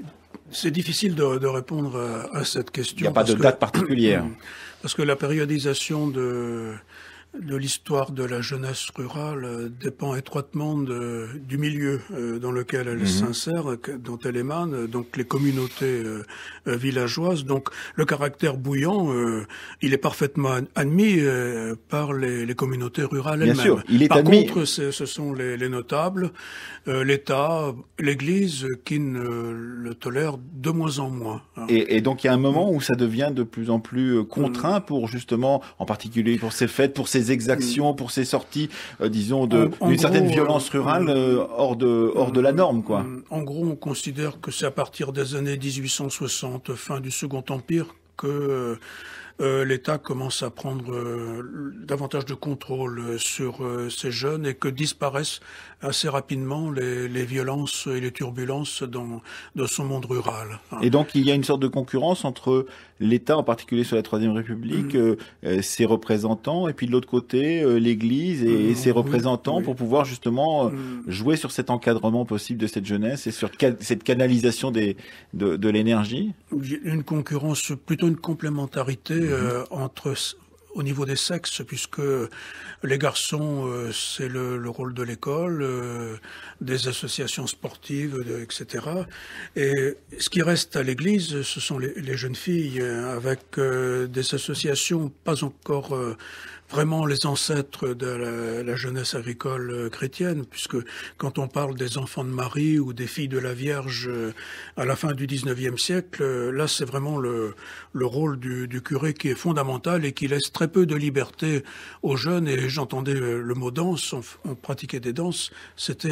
C'est difficile de, de répondre à, à cette question. Il n'y a pas de que, date particulière. Parce que la périodisation de... de l'histoire de la jeunesse rurale euh, dépend étroitement de, du milieu euh, dans lequel elle mmh. s'insère, dont elle émane, donc les communautés euh, villageoises. Donc le caractère bouillant, euh, il est parfaitement admis euh, par les, les communautés rurales elles-mêmes. Bien sûr, il est par admis. contre, ce sont les, les notables, euh, l'État, l'Église qui ne le tolèrent de moins en moins. Hein. Et, et donc il y a un moment où ça devient de plus en plus contraint pour justement, en particulier pour ces fêtes, pour ces exactions, pour ces sorties, euh, disons, de, en, en d'une gros, certaine violence rurale euh, hors de hors de la norme, quoi. En gros, on considère que c'est à partir des années dix-huit cent soixante, fin du Second Empire, que euh, l'État commence à prendre euh, davantage de contrôle sur euh, ces jeunes et que disparaissent assez rapidement les, les violences et les turbulences dans, dans son monde rural. Et donc il y a une sorte de concurrence entre l'État, en particulier sur la Troisième République, mmh. euh, ses représentants, et puis de l'autre côté euh, l'Église et, mmh, et ses représentants oui, oui. pour pouvoir justement euh, mmh. jouer sur cet encadrement possible de cette jeunesse et sur ca- cette canalisation des, de, de l'énergie. Une concurrence, plutôt une complémentarité mmh. euh, entre au niveau des sexes, puisque les garçons, euh, c'est le, le rôle de l'école, euh, des associations sportives, de, et cetera. Et ce qui reste à l'Église, ce sont les, les jeunes filles, euh, avec euh, des associations pas encore euh, vraiment les ancêtres de la, la jeunesse agricole euh, chrétienne, puisque quand on parle des enfants de Marie ou des filles de la Vierge euh, à la fin du dix-neuvième siècle, euh, là c'est vraiment le, le rôle du, du curé qui est fondamental et qui laisse très peu de liberté aux jeunes. Et j'entendais le mot danse, on, on pratiquait des danses, c'était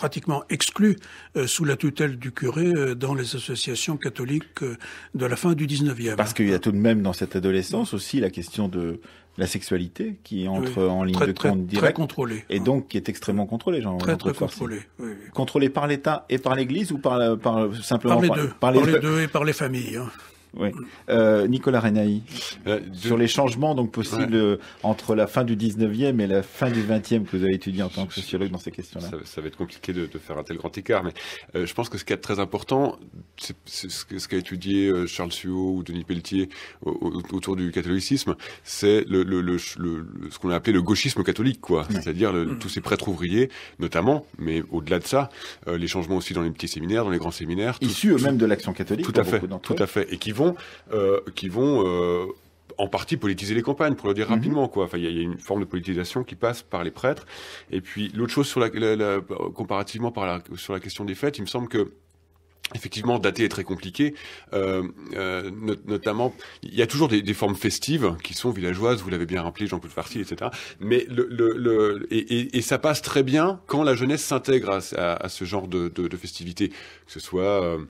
pratiquement exclus euh, sous la tutelle du curé euh, dans les associations catholiques euh, de la fin du dix-neuvième. Parce qu'il y a tout de même dans cette adolescence aussi la question de la sexualité qui entre oui, en ligne très, de très, compte direct. Très contrôlée. Et donc qui est extrêmement contrôlée, Jean. Très, Jean très contrôlée. Oui, oui. Contrôlée par l'État et par l'Église ou par, par simplement par les par, deux, par les, par les deux et par les familles. Hein. Oui. Euh, Nicolas Renaï, euh, sur les changements donc possibles ouais. entre la fin du dix-neuvième et la fin du vingtième que vous avez étudié en tant que sociologue dans ces questions-là. Ça, ça va être compliqué de, de faire un tel grand écart, mais euh, je pense que ce qui est très important, c'est, c'est ce, que, ce qu'a étudié euh, Charles Suot ou Denis Pelletier au, au, autour du catholicisme, c'est le, le, le, le, ce qu'on a appelé le gauchisme catholique, quoi. Ouais. C'est-à-dire le, tous ces prêtres ouvriers, notamment, mais au-delà de ça, euh, les changements aussi dans les petits séminaires, dans les grands séminaires. Issus eux-mêmes de l'Action catholique. Tout à fait, tout à fait, et qui vont Euh, qui vont euh, en partie politiser les campagnes, pour le dire rapidement, quoi. Enfin, il y, y a une forme de politisation qui passe par les prêtres. Et puis l'autre chose sur la, la, la comparativement par la, sur la question des fêtes, il me semble que effectivement, dater est très compliqué. Euh, euh, not, notamment, il y a toujours des, des formes festives qui sont villageoises. Vous l'avez bien rappelé, Jean-Claude Farcy, et cetera. Mais le, le, le et, et, et ça passe très bien quand la jeunesse s'intègre à, à, à ce genre de, de, de festivités, que ce soit euh,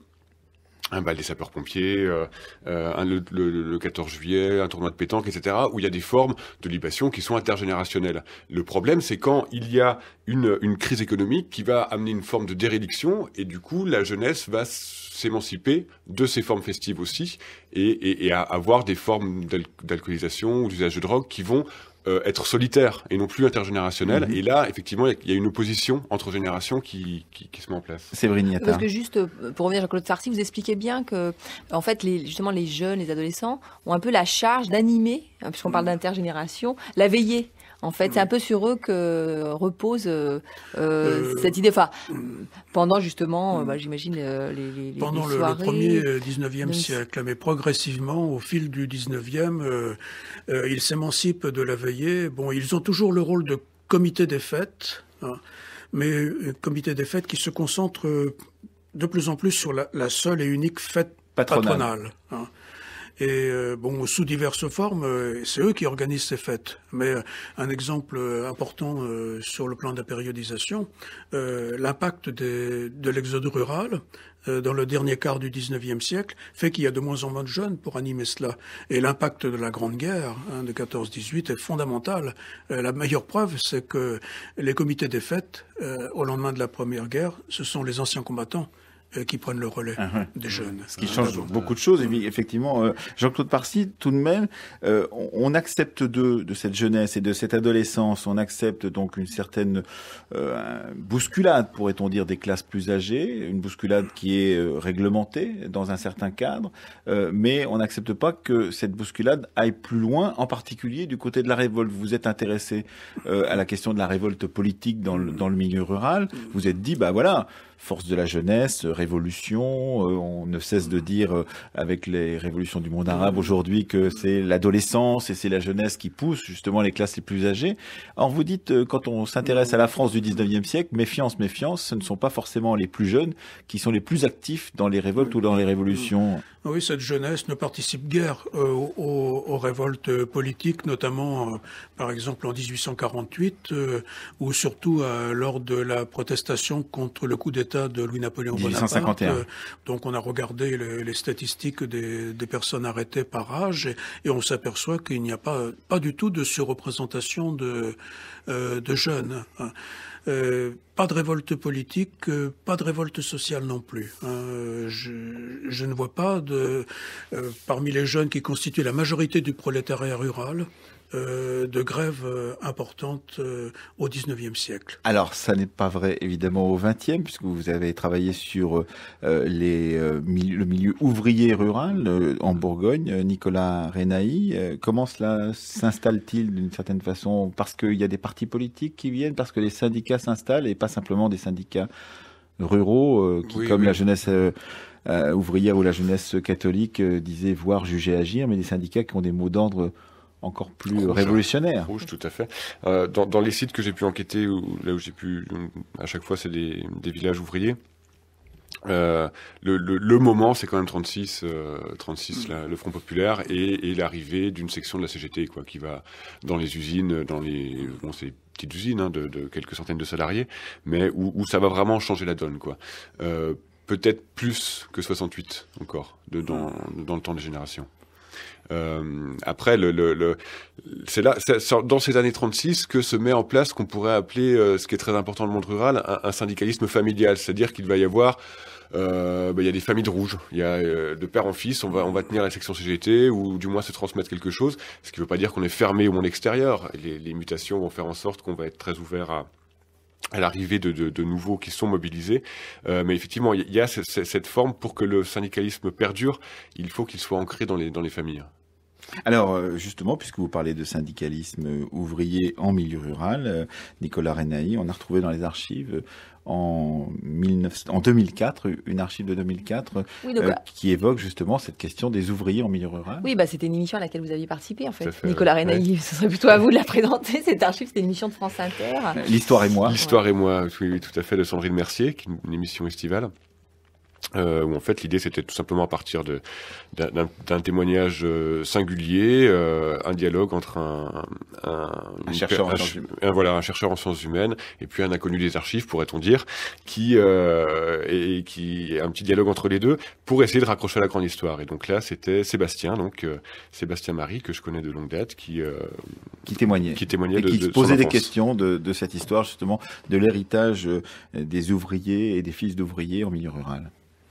un bal des sapeurs-pompiers, euh, euh, un, le, le, le quatorze juillet, un tournoi de pétanque, et cetera, où il y a des formes de libation qui sont intergénérationnelles. Le problème, c'est quand il y a une, une crise économique qui va amener une forme de déréliction, et du coup, la jeunesse va s'émanciper de ces formes festives aussi, et, et, et à avoir des formes d'al- d'alcoolisation ou d'usage de drogue qui vont Euh, être solitaire et non plus intergénérationnel. Mmh. Et là, effectivement, il y a une opposition entre générations qui, qui, qui se met en place. Séverine Yata. Parce que juste, pour revenir à Jean-Claude Farcy, vous expliquez bien que, en fait, les, justement, les jeunes, les adolescents ont un peu la charge d'animer, hein, puisqu'on parle d'intergénération, la veillée. En fait, c'est un peu sur eux que repose euh, euh, cette idée. Enfin, pendant justement, euh, bah, j'imagine, euh, les, les, pendant les le, soirées... le premier dix-neuvième siècle, mais progressivement, au fil du dix-neuvième, euh, euh, ils s'émancipent de la veillée. Bon, ils ont toujours le rôle de comité des fêtes, hein, mais un comité des fêtes qui se concentre de plus en plus sur la, la seule et unique fête patronale. patronale hein. Et euh, bon, sous diverses formes, euh, c'est eux qui organisent ces fêtes. Mais euh, un exemple euh, important euh, sur le plan de la périodisation, euh, l'impact des, de l'exode rural euh, dans le dernier quart du dix-neuvième siècle fait qu'il y a de moins en moins de jeunes pour animer cela. Et l'impact de la Grande Guerre hein, de quatorze dix-huit est fondamental. Euh, la meilleure preuve, c'est que les comités des fêtes, euh, au lendemain de la Première Guerre, ce sont les anciens combattants qui prennent le relais uh-huh. des jeunes. Ce qui change uh-huh. beaucoup de choses. Et effectivement, euh, Jean-Claude Farcy, tout de même, euh, on, on accepte de, de cette jeunesse et de cette adolescence, on accepte donc une certaine euh, bousculade, pourrait-on dire, des classes plus âgées, une bousculade qui est euh, réglementée dans un certain cadre, euh, mais on n'accepte pas que cette bousculade aille plus loin, en particulier du côté de la révolte. Vous êtes intéressé euh, à la question de la révolte politique dans le, dans le milieu rural. Vous êtes dit, bah voilà, force de la jeunesse, révolution, euh, on ne cesse de dire euh, avec les révolutions du monde arabe aujourd'hui que c'est l'adolescence et c'est la jeunesse qui pousse justement les classes les plus âgées. Alors vous dites, euh, quand on s'intéresse à la France du dix-neuvième siècle, méfiance, méfiance, ce ne sont pas forcément les plus jeunes qui sont les plus actifs dans les révoltes ou dans les révolutions. Oui, cette jeunesse ne participe guère euh, aux, aux révoltes politiques, notamment euh, par exemple en dix-huit cent quarante-huit, euh, ou surtout euh, lors de la protestation contre le coup d'État de Louis-Napoléon Bonaparte. dix-huit cent cinquante et un. Euh, donc on a regardé les, les statistiques des, des personnes arrêtées par âge et, et on s'aperçoit qu'il n'y a pas, pas du tout de surreprésentation de, euh, de jeunes. Hein. Euh, pas de révolte politique, euh, pas de révolte sociale non plus. Euh, je, je ne vois pas de, euh, parmi les jeunes qui constituent la majorité du prolétariat rural, euh, de grèves euh, importantes euh, au dix-neuvième siècle. Alors, ça n'est pas vrai évidemment au vingtième, puisque vous avez travaillé sur euh, les, euh, milieu, le milieu ouvrier rural euh, en Bourgogne. Nicolas Renaï, euh, comment cela s'installe-t-il d'une certaine façon? Parce qu'il y a des partis politiques qui viennent, parce que les syndicats s'installent et pas simplement des syndicats ruraux euh, qui, oui, comme oui. la jeunesse euh, euh, ouvrière ou la jeunesse catholique, euh, disaient voir, juger, agir, mais des syndicats qui ont des mots d'ordre encore plus rouge, révolutionnaire. Rouge, tout à fait. Euh, dans, dans les sites que j'ai pu enquêter, où, là où j'ai pu, à chaque fois, c'est des, des villages ouvriers. Euh, le, le, le moment, c'est quand même trente-six, euh, trente-six, la, le Front populaire et, et l'arrivée d'une section de la C G T, quoi, qui va dans les usines, dans les, bon, c'est petites usines, hein, de, de quelques centaines de salariés, mais où, où ça va vraiment changer la donne, quoi. Euh, peut-être plus que soixante-huit encore, de, dans, dans le temps des générations. Euh, après, le, le, le, c'est là, c'est dans ces années trente-six que se met en place ce qu'on pourrait appeler, euh, ce qui est très important dans le monde rural, un, un syndicalisme familial, c'est-à-dire qu'il va y avoir Euh, bah, y a des familles de rouges, il y a euh, de père en fils, on va on va tenir la section C G T ou du moins se transmettre quelque chose, ce qui ne veut pas dire qu'on est fermé au monde extérieur. Les, les mutations vont faire en sorte qu'on va être très ouvert à à l'arrivée de, de, de nouveaux qui sont mobilisés, euh, mais effectivement il y a c- c- cette forme pour que le syndicalisme perdure, il faut qu'il soit ancré dans les dans les familles. Alors justement, puisque vous parlez de syndicalisme ouvrier en milieu rural, Nicolas Renaï, on a retrouvé dans les archives en, mille neuf cents, en deux mille quatre, une archive de deux mille quatre, oui, donc, euh, qui évoque justement cette question des ouvriers en milieu rural. Oui, bah, c'était une émission à laquelle vous aviez participé en fait. fait Nicolas ouais. Renaï, ce serait plutôt à vous de la présenter, cette archive, c'était une émission de France Inter. L'histoire et moi. L'histoire ouais. et moi, oui, oui, tout à fait, de Sandrine Mercier, qui est une émission estivale. Euh, où en fait l'idée c'était tout simplement à partir de d'un, d'un témoignage euh, singulier, euh, un dialogue entre un, un, un chercheur un, en sciences humaines, un, voilà un chercheur en sciences humaines et puis un inconnu des archives, pourrait-on dire, qui euh, et qui un petit dialogue entre les deux pour essayer de raccrocher à la grande histoire. Et donc là c'était Sébastien, donc euh, Sébastien Marie, que je connais de longue date, qui euh, qui témoignait, qui témoignait et de, qui de posait des enfance. questions de, de cette histoire justement de l'héritage des ouvriers et des fils d'ouvriers en milieu rural.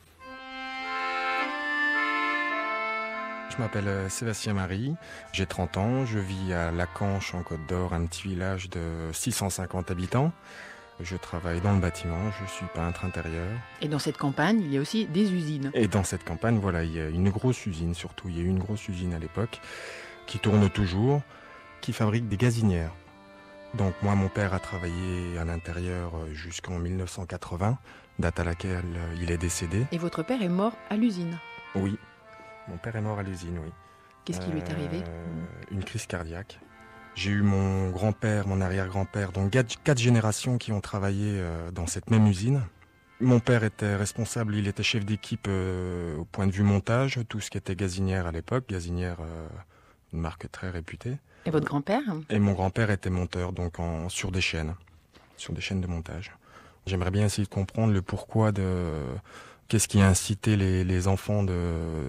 Je m'appelle Sébastien Marie, j'ai trente ans, je vis à Lacanche en Côte d'Or, un petit village de six cent cinquante habitants. Je travaille dans le bâtiment, je suis peintre intérieur. Et dans cette campagne, il y a aussi des usines. Et dans cette campagne, voilà, il y a une grosse usine surtout, il y a eu une grosse usine à l'époque qui tourne toujours, qui fabrique des gazinières. Donc moi, mon père a travaillé à l'intérieur jusqu'en mille neuf cent quatre-vingts, date à laquelle il est décédé. Et votre père est mort à l'usine? Oui. Mon père est mort à l'usine, oui. Qu'est-ce qui lui est arrivé? euh, Une crise cardiaque. J'ai eu mon grand-père, mon arrière-grand-père, donc quatre générations qui ont travaillé euh, dans cette même usine. Mon père était responsable, il était chef d'équipe euh, au point de vue montage, tout ce qui était gazinière à l'époque, gazinière, euh, une marque très réputée. Et votre grand-père? Et mon grand-père était monteur, donc en, sur des chaînes, sur des chaînes de montage. J'aimerais bien essayer de comprendre le pourquoi de... Qu'est-ce qui a incité les, les enfants de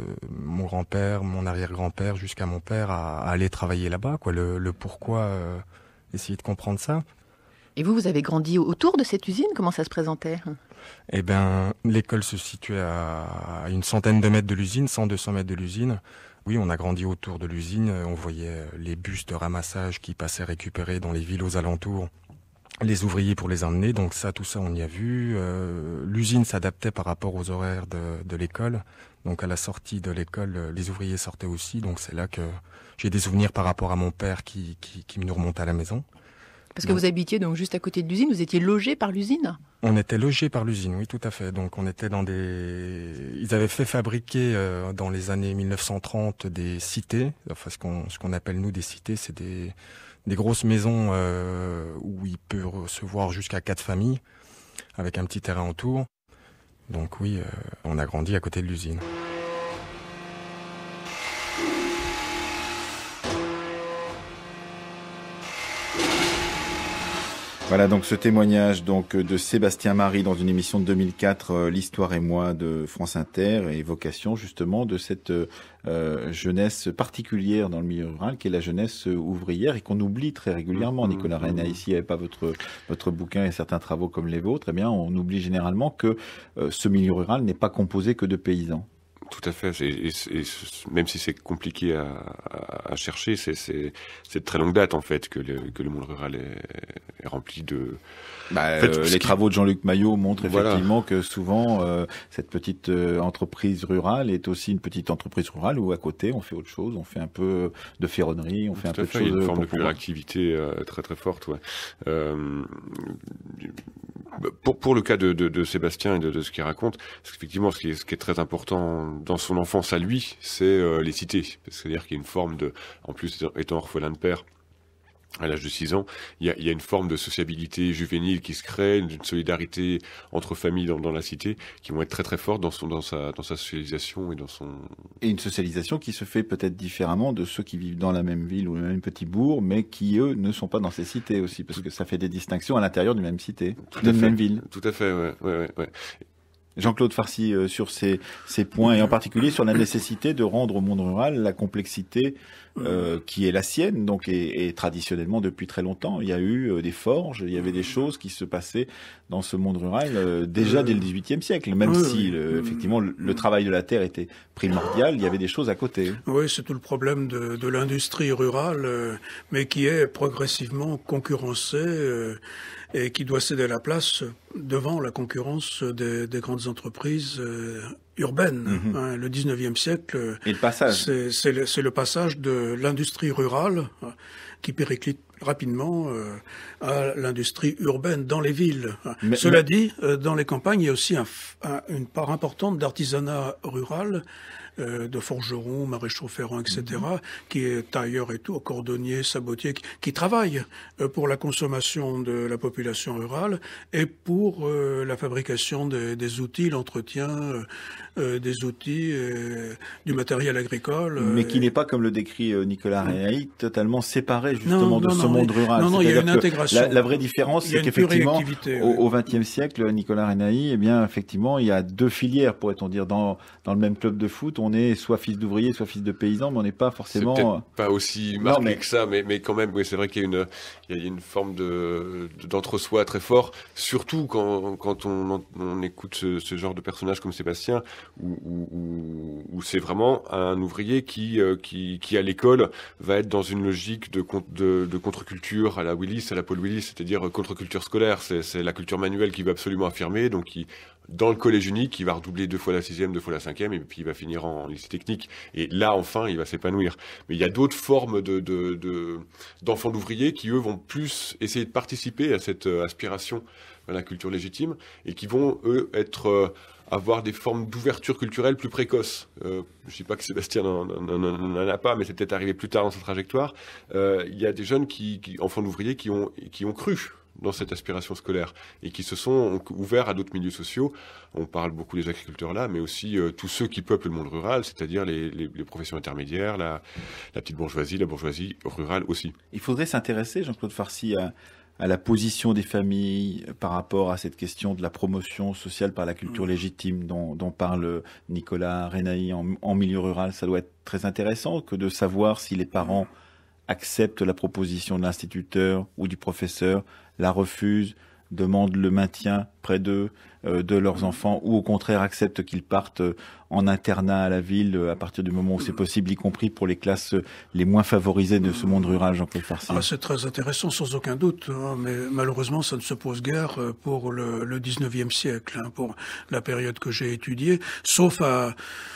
mon grand-père, mon arrière-grand-père, jusqu'à mon père à, à aller travailler là-bas, quoi, le, le pourquoi, euh, essayer de comprendre ça. Et vous, vous avez grandi autour de cette usine? Comment ça se présentait? Eh ben, l'école se situait à, à une centaine de mètres de l'usine, cent à deux cents mètres de l'usine. Oui, on a grandi autour de l'usine, on voyait les bus de ramassage qui passaient récupérer dans les villes aux alentours les ouvriers pour les emmener, donc ça, tout ça, on y a vu. Euh, l'usine s'adaptait par rapport aux horaires de, de l'école, donc à la sortie de l'école, les ouvriers sortaient aussi, donc c'est là que j'ai des souvenirs par rapport à mon père qui, qui, qui nous remonte à la maison. Parce que donc, vous habitiez donc juste à côté de l'usine, vous étiez logé par l'usine? On était logé par l'usine, oui, tout à fait. Donc on était dans des... Ils avaient fait fabriquer euh, dans les années mille neuf cent trente des cités, enfin ce qu'on ce qu'on appelle nous des cités, c'est des... des grosses maisons euh, où il peut recevoir jusqu'à quatre familles, avec un petit terrain autour. Donc oui, euh, on a grandi à côté de l'usine. Voilà donc ce témoignage donc de Sébastien Marie dans une émission de deux mille quatre, euh, L'Histoire et moi de France Inter, et évocation justement de cette euh, jeunesse particulière dans le milieu rural qui est la jeunesse ouvrière et qu'on oublie très régulièrement. Mmh, Nicolas mmh. Renaï, ici, il n'y avait pas votre, votre bouquin et certains travaux comme les vôtres, eh bien on oublie généralement que euh, ce milieu rural n'est pas composé que de paysans. Tout à fait. Et, et, et même si c'est compliqué à, à, à chercher, c'est, c'est, c'est de très longue date en fait que le, que le monde rural est, est rempli de. Bah, en fait, euh, les travaux de Jean-Luc Maillot montrent effectivement voilà. que souvent euh, cette petite euh, entreprise rurale est aussi une petite entreprise rurale où à côté on fait autre chose, on fait un peu de ferronnerie, on fait Tout un peu fait, de choses. Il y a une forme de pouvoir... activité euh, très très forte. Ouais. Euh, Pour, pour le cas de, de, de Sébastien et de, de ce qu'il raconte, effectivement, ce qui, est, ce qui est très important dans son enfance à lui, c'est euh, les cités. C'est-à-dire qu'il y a une forme de, en plus étant orphelin de père, à l'âge de six ans, il y a, il y a une forme de sociabilité juvénile qui se crée, une solidarité entre familles dans, dans la cité, qui vont être très très fortes dans, son, dans, sa, dans sa socialisation et dans son... Et une socialisation qui se fait peut-être différemment de ceux qui vivent dans la même ville ou le même petit bourg, mais qui, eux, ne sont pas dans ces cités aussi, parce que ça fait des distinctions à l'intérieur d'une même cité, d'une même ville. Tout à fait, ouais, ouais, ouais. ouais. Jean-Claude Farcy, euh, sur ces, ces points, et en particulier sur la nécessité de rendre au monde rural la complexité euh, qui est la sienne, donc et, et traditionnellement depuis très longtemps. Il y a eu euh, des forges, il y avait des choses qui se passaient dans ce monde rural euh, déjà euh, dès le dix-huitième siècle, même oui, si le, effectivement le, le travail de la terre était primordial, il y avait des choses à côté. Oui, c'est tout le problème de, de l'industrie rurale, euh, mais qui est progressivement concurrencée euh, et qui doit céder la place devant la concurrence des, des grandes entreprises euh, urbaines. Mm-hmm. Hein, le dix-neuvième siècle, et le passage. C'est, c'est, le, c'est le passage de l'industrie rurale hein, qui périclite rapidement euh, à l'industrie urbaine dans les villes. Mais, Cela mais... dit, euh, dans les campagnes, il y a aussi un, un, une part importante d'artisanat rural, euh, de forgerons, maréchaux ferrants, et cetera, mm-hmm. qui est tailleurs et tout, cordonniers, sabotiers, qui, qui travaillent euh, pour la consommation de la population rurale et pour euh, la fabrication des, des outils, l'entretien euh, des outils, euh, du matériel agricole. Euh, Mais qui n'est pas, comme le décrit euh, Nicolas Renaï, totalement séparé justement non, de non, ce non, monde mais, rural. Non, non, il y a une intégration. La, la vraie différence, c'est qu'effectivement, au vingtième siècle, Nicolas Renaï, eh bien, effectivement, il y a deux filières, pourrait-on dire, dans, dans le même club de foot. On est soit fils d'ouvrier, soit fils de paysan, mais on n'est pas forcément... C'est peut-être pas aussi marqué non, mais... que ça, mais, mais quand même, oui, c'est vrai qu'il y a une, il y a une forme de, d'entre-soi très fort, surtout quand, quand on, on écoute ce, ce genre de personnage comme Sébastien, où, où, où c'est vraiment un ouvrier qui, qui, qui à l'école, va être dans une logique de, de, de contre-culture à la Willis, à la Paul Willis, c'est-à-dire contre-culture scolaire. C'est, c'est la culture manuelle qui va absolument affirmer, donc qui... dans le collège unique, il va redoubler deux fois la sixième, deux fois la cinquième, et puis il va finir en lycée technique. Et là, enfin, il va s'épanouir. Mais il y a d'autres formes de, de, de, d'enfants d'ouvriers qui, eux, vont plus essayer de participer à cette aspiration à la culture légitime, et qui vont, eux, être... Euh, avoir des formes d'ouverture culturelle plus précoces. Euh, je ne dis pas que Sébastien n'en a pas, mais c'est peut-être arrivé plus tard dans sa trajectoire. Euh, il y a des jeunes, qui, qui, enfants d'ouvriers, qui ont, qui ont cru dans cette aspiration scolaire et qui se sont ouverts à d'autres milieux sociaux. On parle beaucoup des agriculteurs là, mais aussi euh, tous ceux qui peuplent le monde rural, c'est-à-dire les, les, les professions intermédiaires, la, la petite bourgeoisie, la bourgeoisie rurale aussi. Il faudrait s'intéresser, Jean-Claude Farcy, à, à la position des familles par rapport à cette question de la promotion sociale par la culture légitime dont, dont parle Nicolas Renaï en, en milieu rural. Ça doit être très intéressant que de savoir si les parents acceptent la proposition de l'instituteur ou du professeur, la refusent, demandent le maintien près d'eux, euh, de leurs enfants, ou au contraire acceptent qu'ils partent en internat à la ville à partir du moment où c'est possible, y compris pour les classes les moins favorisées de ce monde rural, Jean-Claude Farcy. Ah, c'est très intéressant, sans aucun doute, hein, mais malheureusement, ça ne se pose guère pour le, le dix-neuvième siècle, hein, pour la période que j'ai étudiée, sauf à...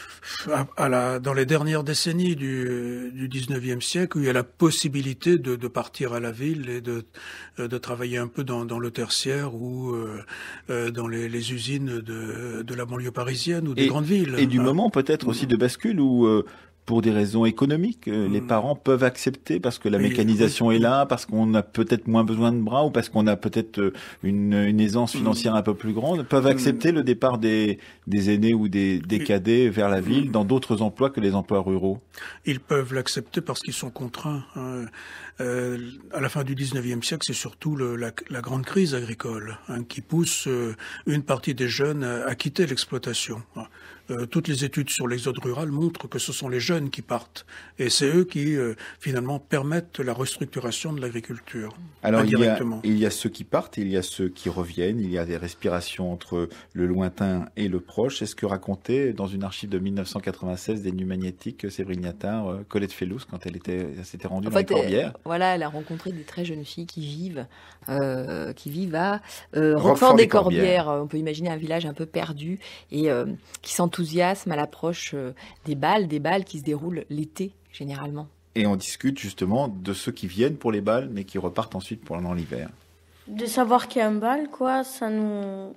À, à la, dans les dernières décennies du, du dix-neuvième siècle, où il y a la possibilité de, de partir à la ville et de, de travailler un peu dans, dans le tertiaire ou euh, dans les, les usines de, de la banlieue parisienne ou des et, grandes villes. Et du hein. moment peut-être aussi de bascule où... Euh, pour des raisons économiques, mmh. les parents peuvent accepter parce que la mécanisation oui. est là, parce qu'on a peut-être moins besoin de bras ou parce qu'on a peut-être une, une aisance financière mmh. un peu plus grande, peuvent accepter mmh. le départ des, des aînés ou des, des cadets vers la ville mmh. dans d'autres emplois que les emplois ruraux. Ils peuvent l'accepter parce qu'ils sont contraints. Hein. Euh, à la fin du dix-neuvième siècle, c'est surtout le, la, la grande crise agricole hein, qui pousse euh, une partie des jeunes à, à quitter l'exploitation. Hein. Euh, toutes les études sur l'exode rural montrent que ce sont les jeunes qui partent. Et c'est eux qui, euh, finalement, permettent la restructuration de l'agriculture. Alors, il y, a, il y a ceux qui partent, il y a ceux qui reviennent, il y a des respirations entre le lointain et le proche. C'est ce que racontait dans une archive de mille neuf cent quatre-vingt-seize des Nuits Magnétiques, Séverine Yattard, euh, Colette Fellous, quand elle, était, elle s'était rendue en dans fait, les Corbières. Euh, voilà, elle a rencontré des très jeunes filles qui vivent, euh, qui vivent à euh, Roquefort-des-Corbières. On peut imaginer un village un peu perdu et euh, qui s'enthousiasme enthousiasme à l'approche des bals, des bals qui se déroulent l'été, généralement. Et on discute justement de ceux qui viennent pour les bals, mais qui repartent ensuite pendant l'hiver. De savoir qu'il y a un bal, quoi, ça nous...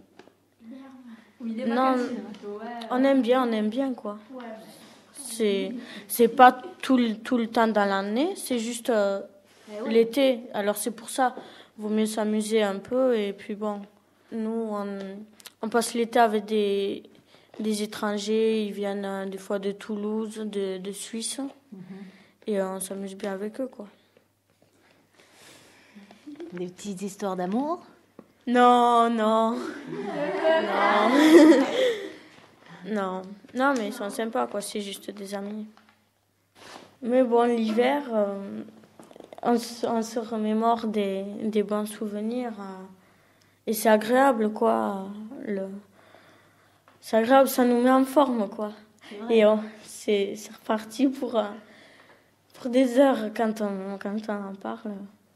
Non, on aime bien, on aime bien, quoi. C'est, c'est pas tout le, tout le temps dans l'année, c'est juste euh, l'été. Alors c'est pour ça, vaut mieux s'amuser un peu. Et puis bon, nous, on, on passe l'été avec des, des étrangers. Ils viennent euh, des fois de Toulouse, de, de Suisse. Mm-hmm. Et on s'amuse bien avec eux, quoi. Des petites histoires d'amour? Non, non. non. non. Non, mais ils sont sympas, quoi. C'est juste des amis. Mais bon, l'hiver, euh, on, on se remémore des, des bons souvenirs. Euh, et c'est agréable, quoi. Le... C'est agréable, ça nous met en forme, quoi. Et on, c'est, c'est reparti pour, euh, pour des heures quand on, quand on en parle.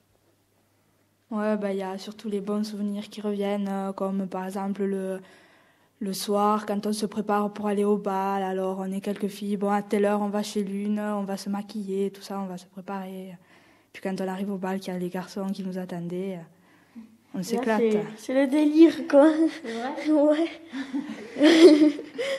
Ouais, bah, y a surtout les bons souvenirs qui reviennent, euh, comme par exemple le, le soir, quand on se prépare pour aller au bal. Alors, on est quelques filles, bon, à telle heure, on va chez l'une, on va se maquiller, tout ça, on va se préparer. Puis quand on arrive au bal, qu'il y a les garçons qui nous attendaient, on Là, s'éclate. C'est, c'est le délire, quoi. C'est vrai? Ouais.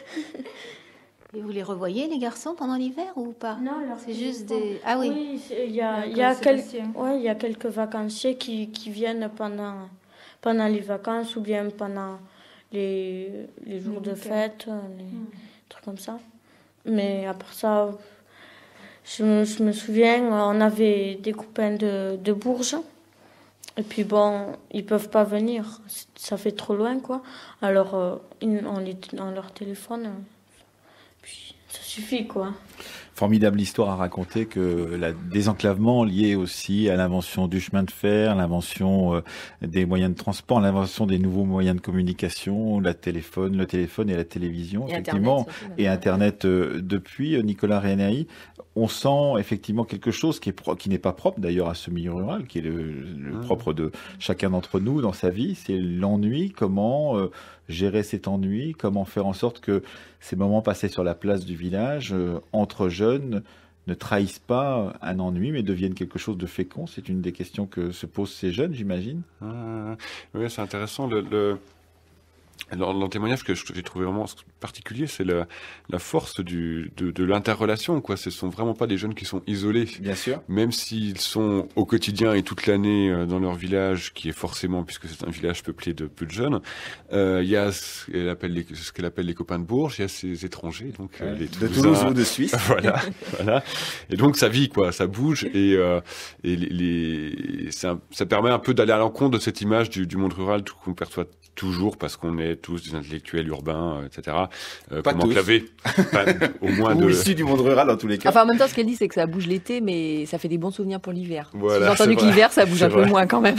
Et vous les revoyez, les garçons, pendant l'hiver ou pas? Non, c'est juste des... Ah oui, oui il y a, y, a quel... ouais, y a quelques vacanciers qui, qui viennent pendant, pendant les vacances ou bien pendant les, les jours de fête, les mm. trucs comme ça. Mais après ça, je me, je me souviens, on avait des copains de, de Bourges. Et puis bon, ils peuvent pas venir, ça fait trop loin, quoi. Alors, euh, on, les, on leur téléphone... Puis ça suffit, quoi. Formidable histoire à raconter, que le désenclavement lié aussi à l'invention du chemin de fer, l'invention euh, des moyens de transport, l'invention des nouveaux moyens de communication, la téléphone, le téléphone et la télévision, et effectivement, Internet, surtout, et Internet euh, depuis, Nicolas Renaï. On sent effectivement quelque chose qui est pro- qui n'est pas propre d'ailleurs à ce milieu rural, qui est le, le mmh. propre de chacun d'entre nous dans sa vie, c'est l'ennui. Comment euh, gérer cet ennui, comment faire en sorte que ces moments passés sur la place du village euh, entre jeunes ne trahissent pas un ennui, mais deviennent quelque chose de fécond. C'est une des questions que se posent ces jeunes, j'imagine. Ah, oui, c'est intéressant. Le, le... Alors, dans le témoignage que j'ai trouvé vraiment particulier, c'est la, la force du, de, de l'interrelation, quoi. Ce sont vraiment pas des jeunes qui sont isolés. Bien sûr. Même s'ils sont au quotidien et toute l'année dans leur village, qui est forcément, puisque c'est un village peuplé de peu de jeunes, euh, il y a ce qu'elle appelle les, ce qu'elle appelle les copains de Bourges, il y a ces étrangers, donc ouais, les de Toulouse ou de Suisse. Voilà, voilà. Et donc ça vit, quoi, ça bouge, et, euh, et les, les ça, ça permet un peu d'aller à l'encontre de cette image du, du monde rural qu'on perçoit toujours parce qu'on est tous des intellectuels urbains, et cetera. Euh, pas comment claver, au moins ou de... issus du monde rural dans tous les cas. Enfin, en même temps, ce qu'elle dit, c'est que ça bouge l'été, mais ça fait des bons souvenirs pour l'hiver. Voilà, j'ai entendu que l'hiver, ça bouge c'est un vrai. peu moins quand même.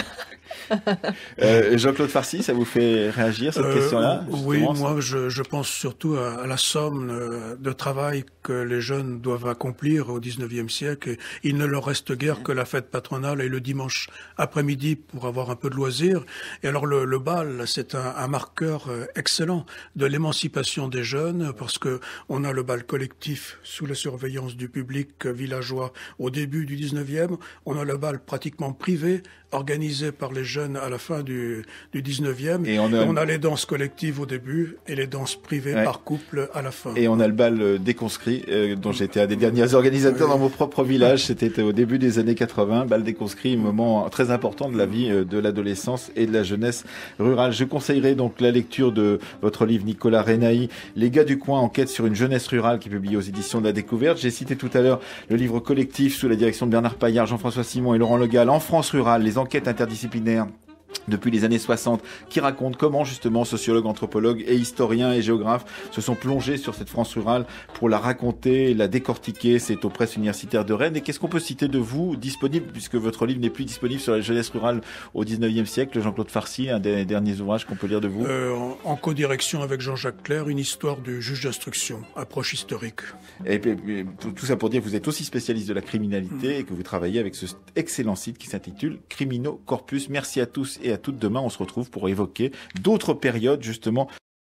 euh, Jean-Claude Farcy, ça vous fait réagir cette euh, question-là? Oui, moi je, je pense surtout à, à la somme de travail que les jeunes doivent accomplir au dix-neuvième siècle. Et il ne leur reste guère que la fête patronale et le dimanche après-midi pour avoir un peu de loisirs. Et alors le, le bal, c'est un, un marqueur excellent de l'émancipation des jeunes, parce que on a le bal collectif sous la surveillance du public villageois au début du dix-neuvième. On a le bal pratiquement privé organisé par les jeunes à la fin du, du dix-neuvième. Et on a... et on a les danses collectives au début et les danses privées ouais. par couple à la fin. Et on a le bal déconscrit, euh, dont j'étais un des derniers organisateurs ouais. dans mon propre village. C'était au début des années quatre-vingts. Bal déconscrit, un moment très important de la vie de l'adolescence et de la jeunesse rurale. Je conseillerais donc la lecture de votre livre, Nicolas Renaï, Les gars du coin, enquête sur une jeunesse rurale, qui est publié aux éditions de la Découverte. J'ai cité tout à l'heure le livre collectif sous la direction de Bernard Paillard, Jean-François Simon et Laurent Le Gall, En France rurale, les enquêtes interdisciplinaires depuis les années soixante, qui raconte comment justement sociologues, anthropologues et historiens et géographes se sont plongés sur cette France rurale pour la raconter, la décortiquer. C'est aux presses universitaires de Rennes. Et qu'est-ce qu'on peut citer de vous disponible, puisque votre livre n'est plus disponible, sur la jeunesse rurale au dix-neuvième siècle, Jean-Claude Farcy, un des derniers ouvrages qu'on peut lire de vous? euh, En, en codirection avec Jean-Jacques Clerc, une histoire du juge d'instruction, approche historique. Et, et, et tout ça pour dire que vous êtes aussi spécialiste de la criminalité mmh. et que vous travaillez avec ce excellent site qui s'intitule Crimino Corpus. Merci à tous et à toutes. Demain, on se retrouve pour évoquer d'autres périodes, justement,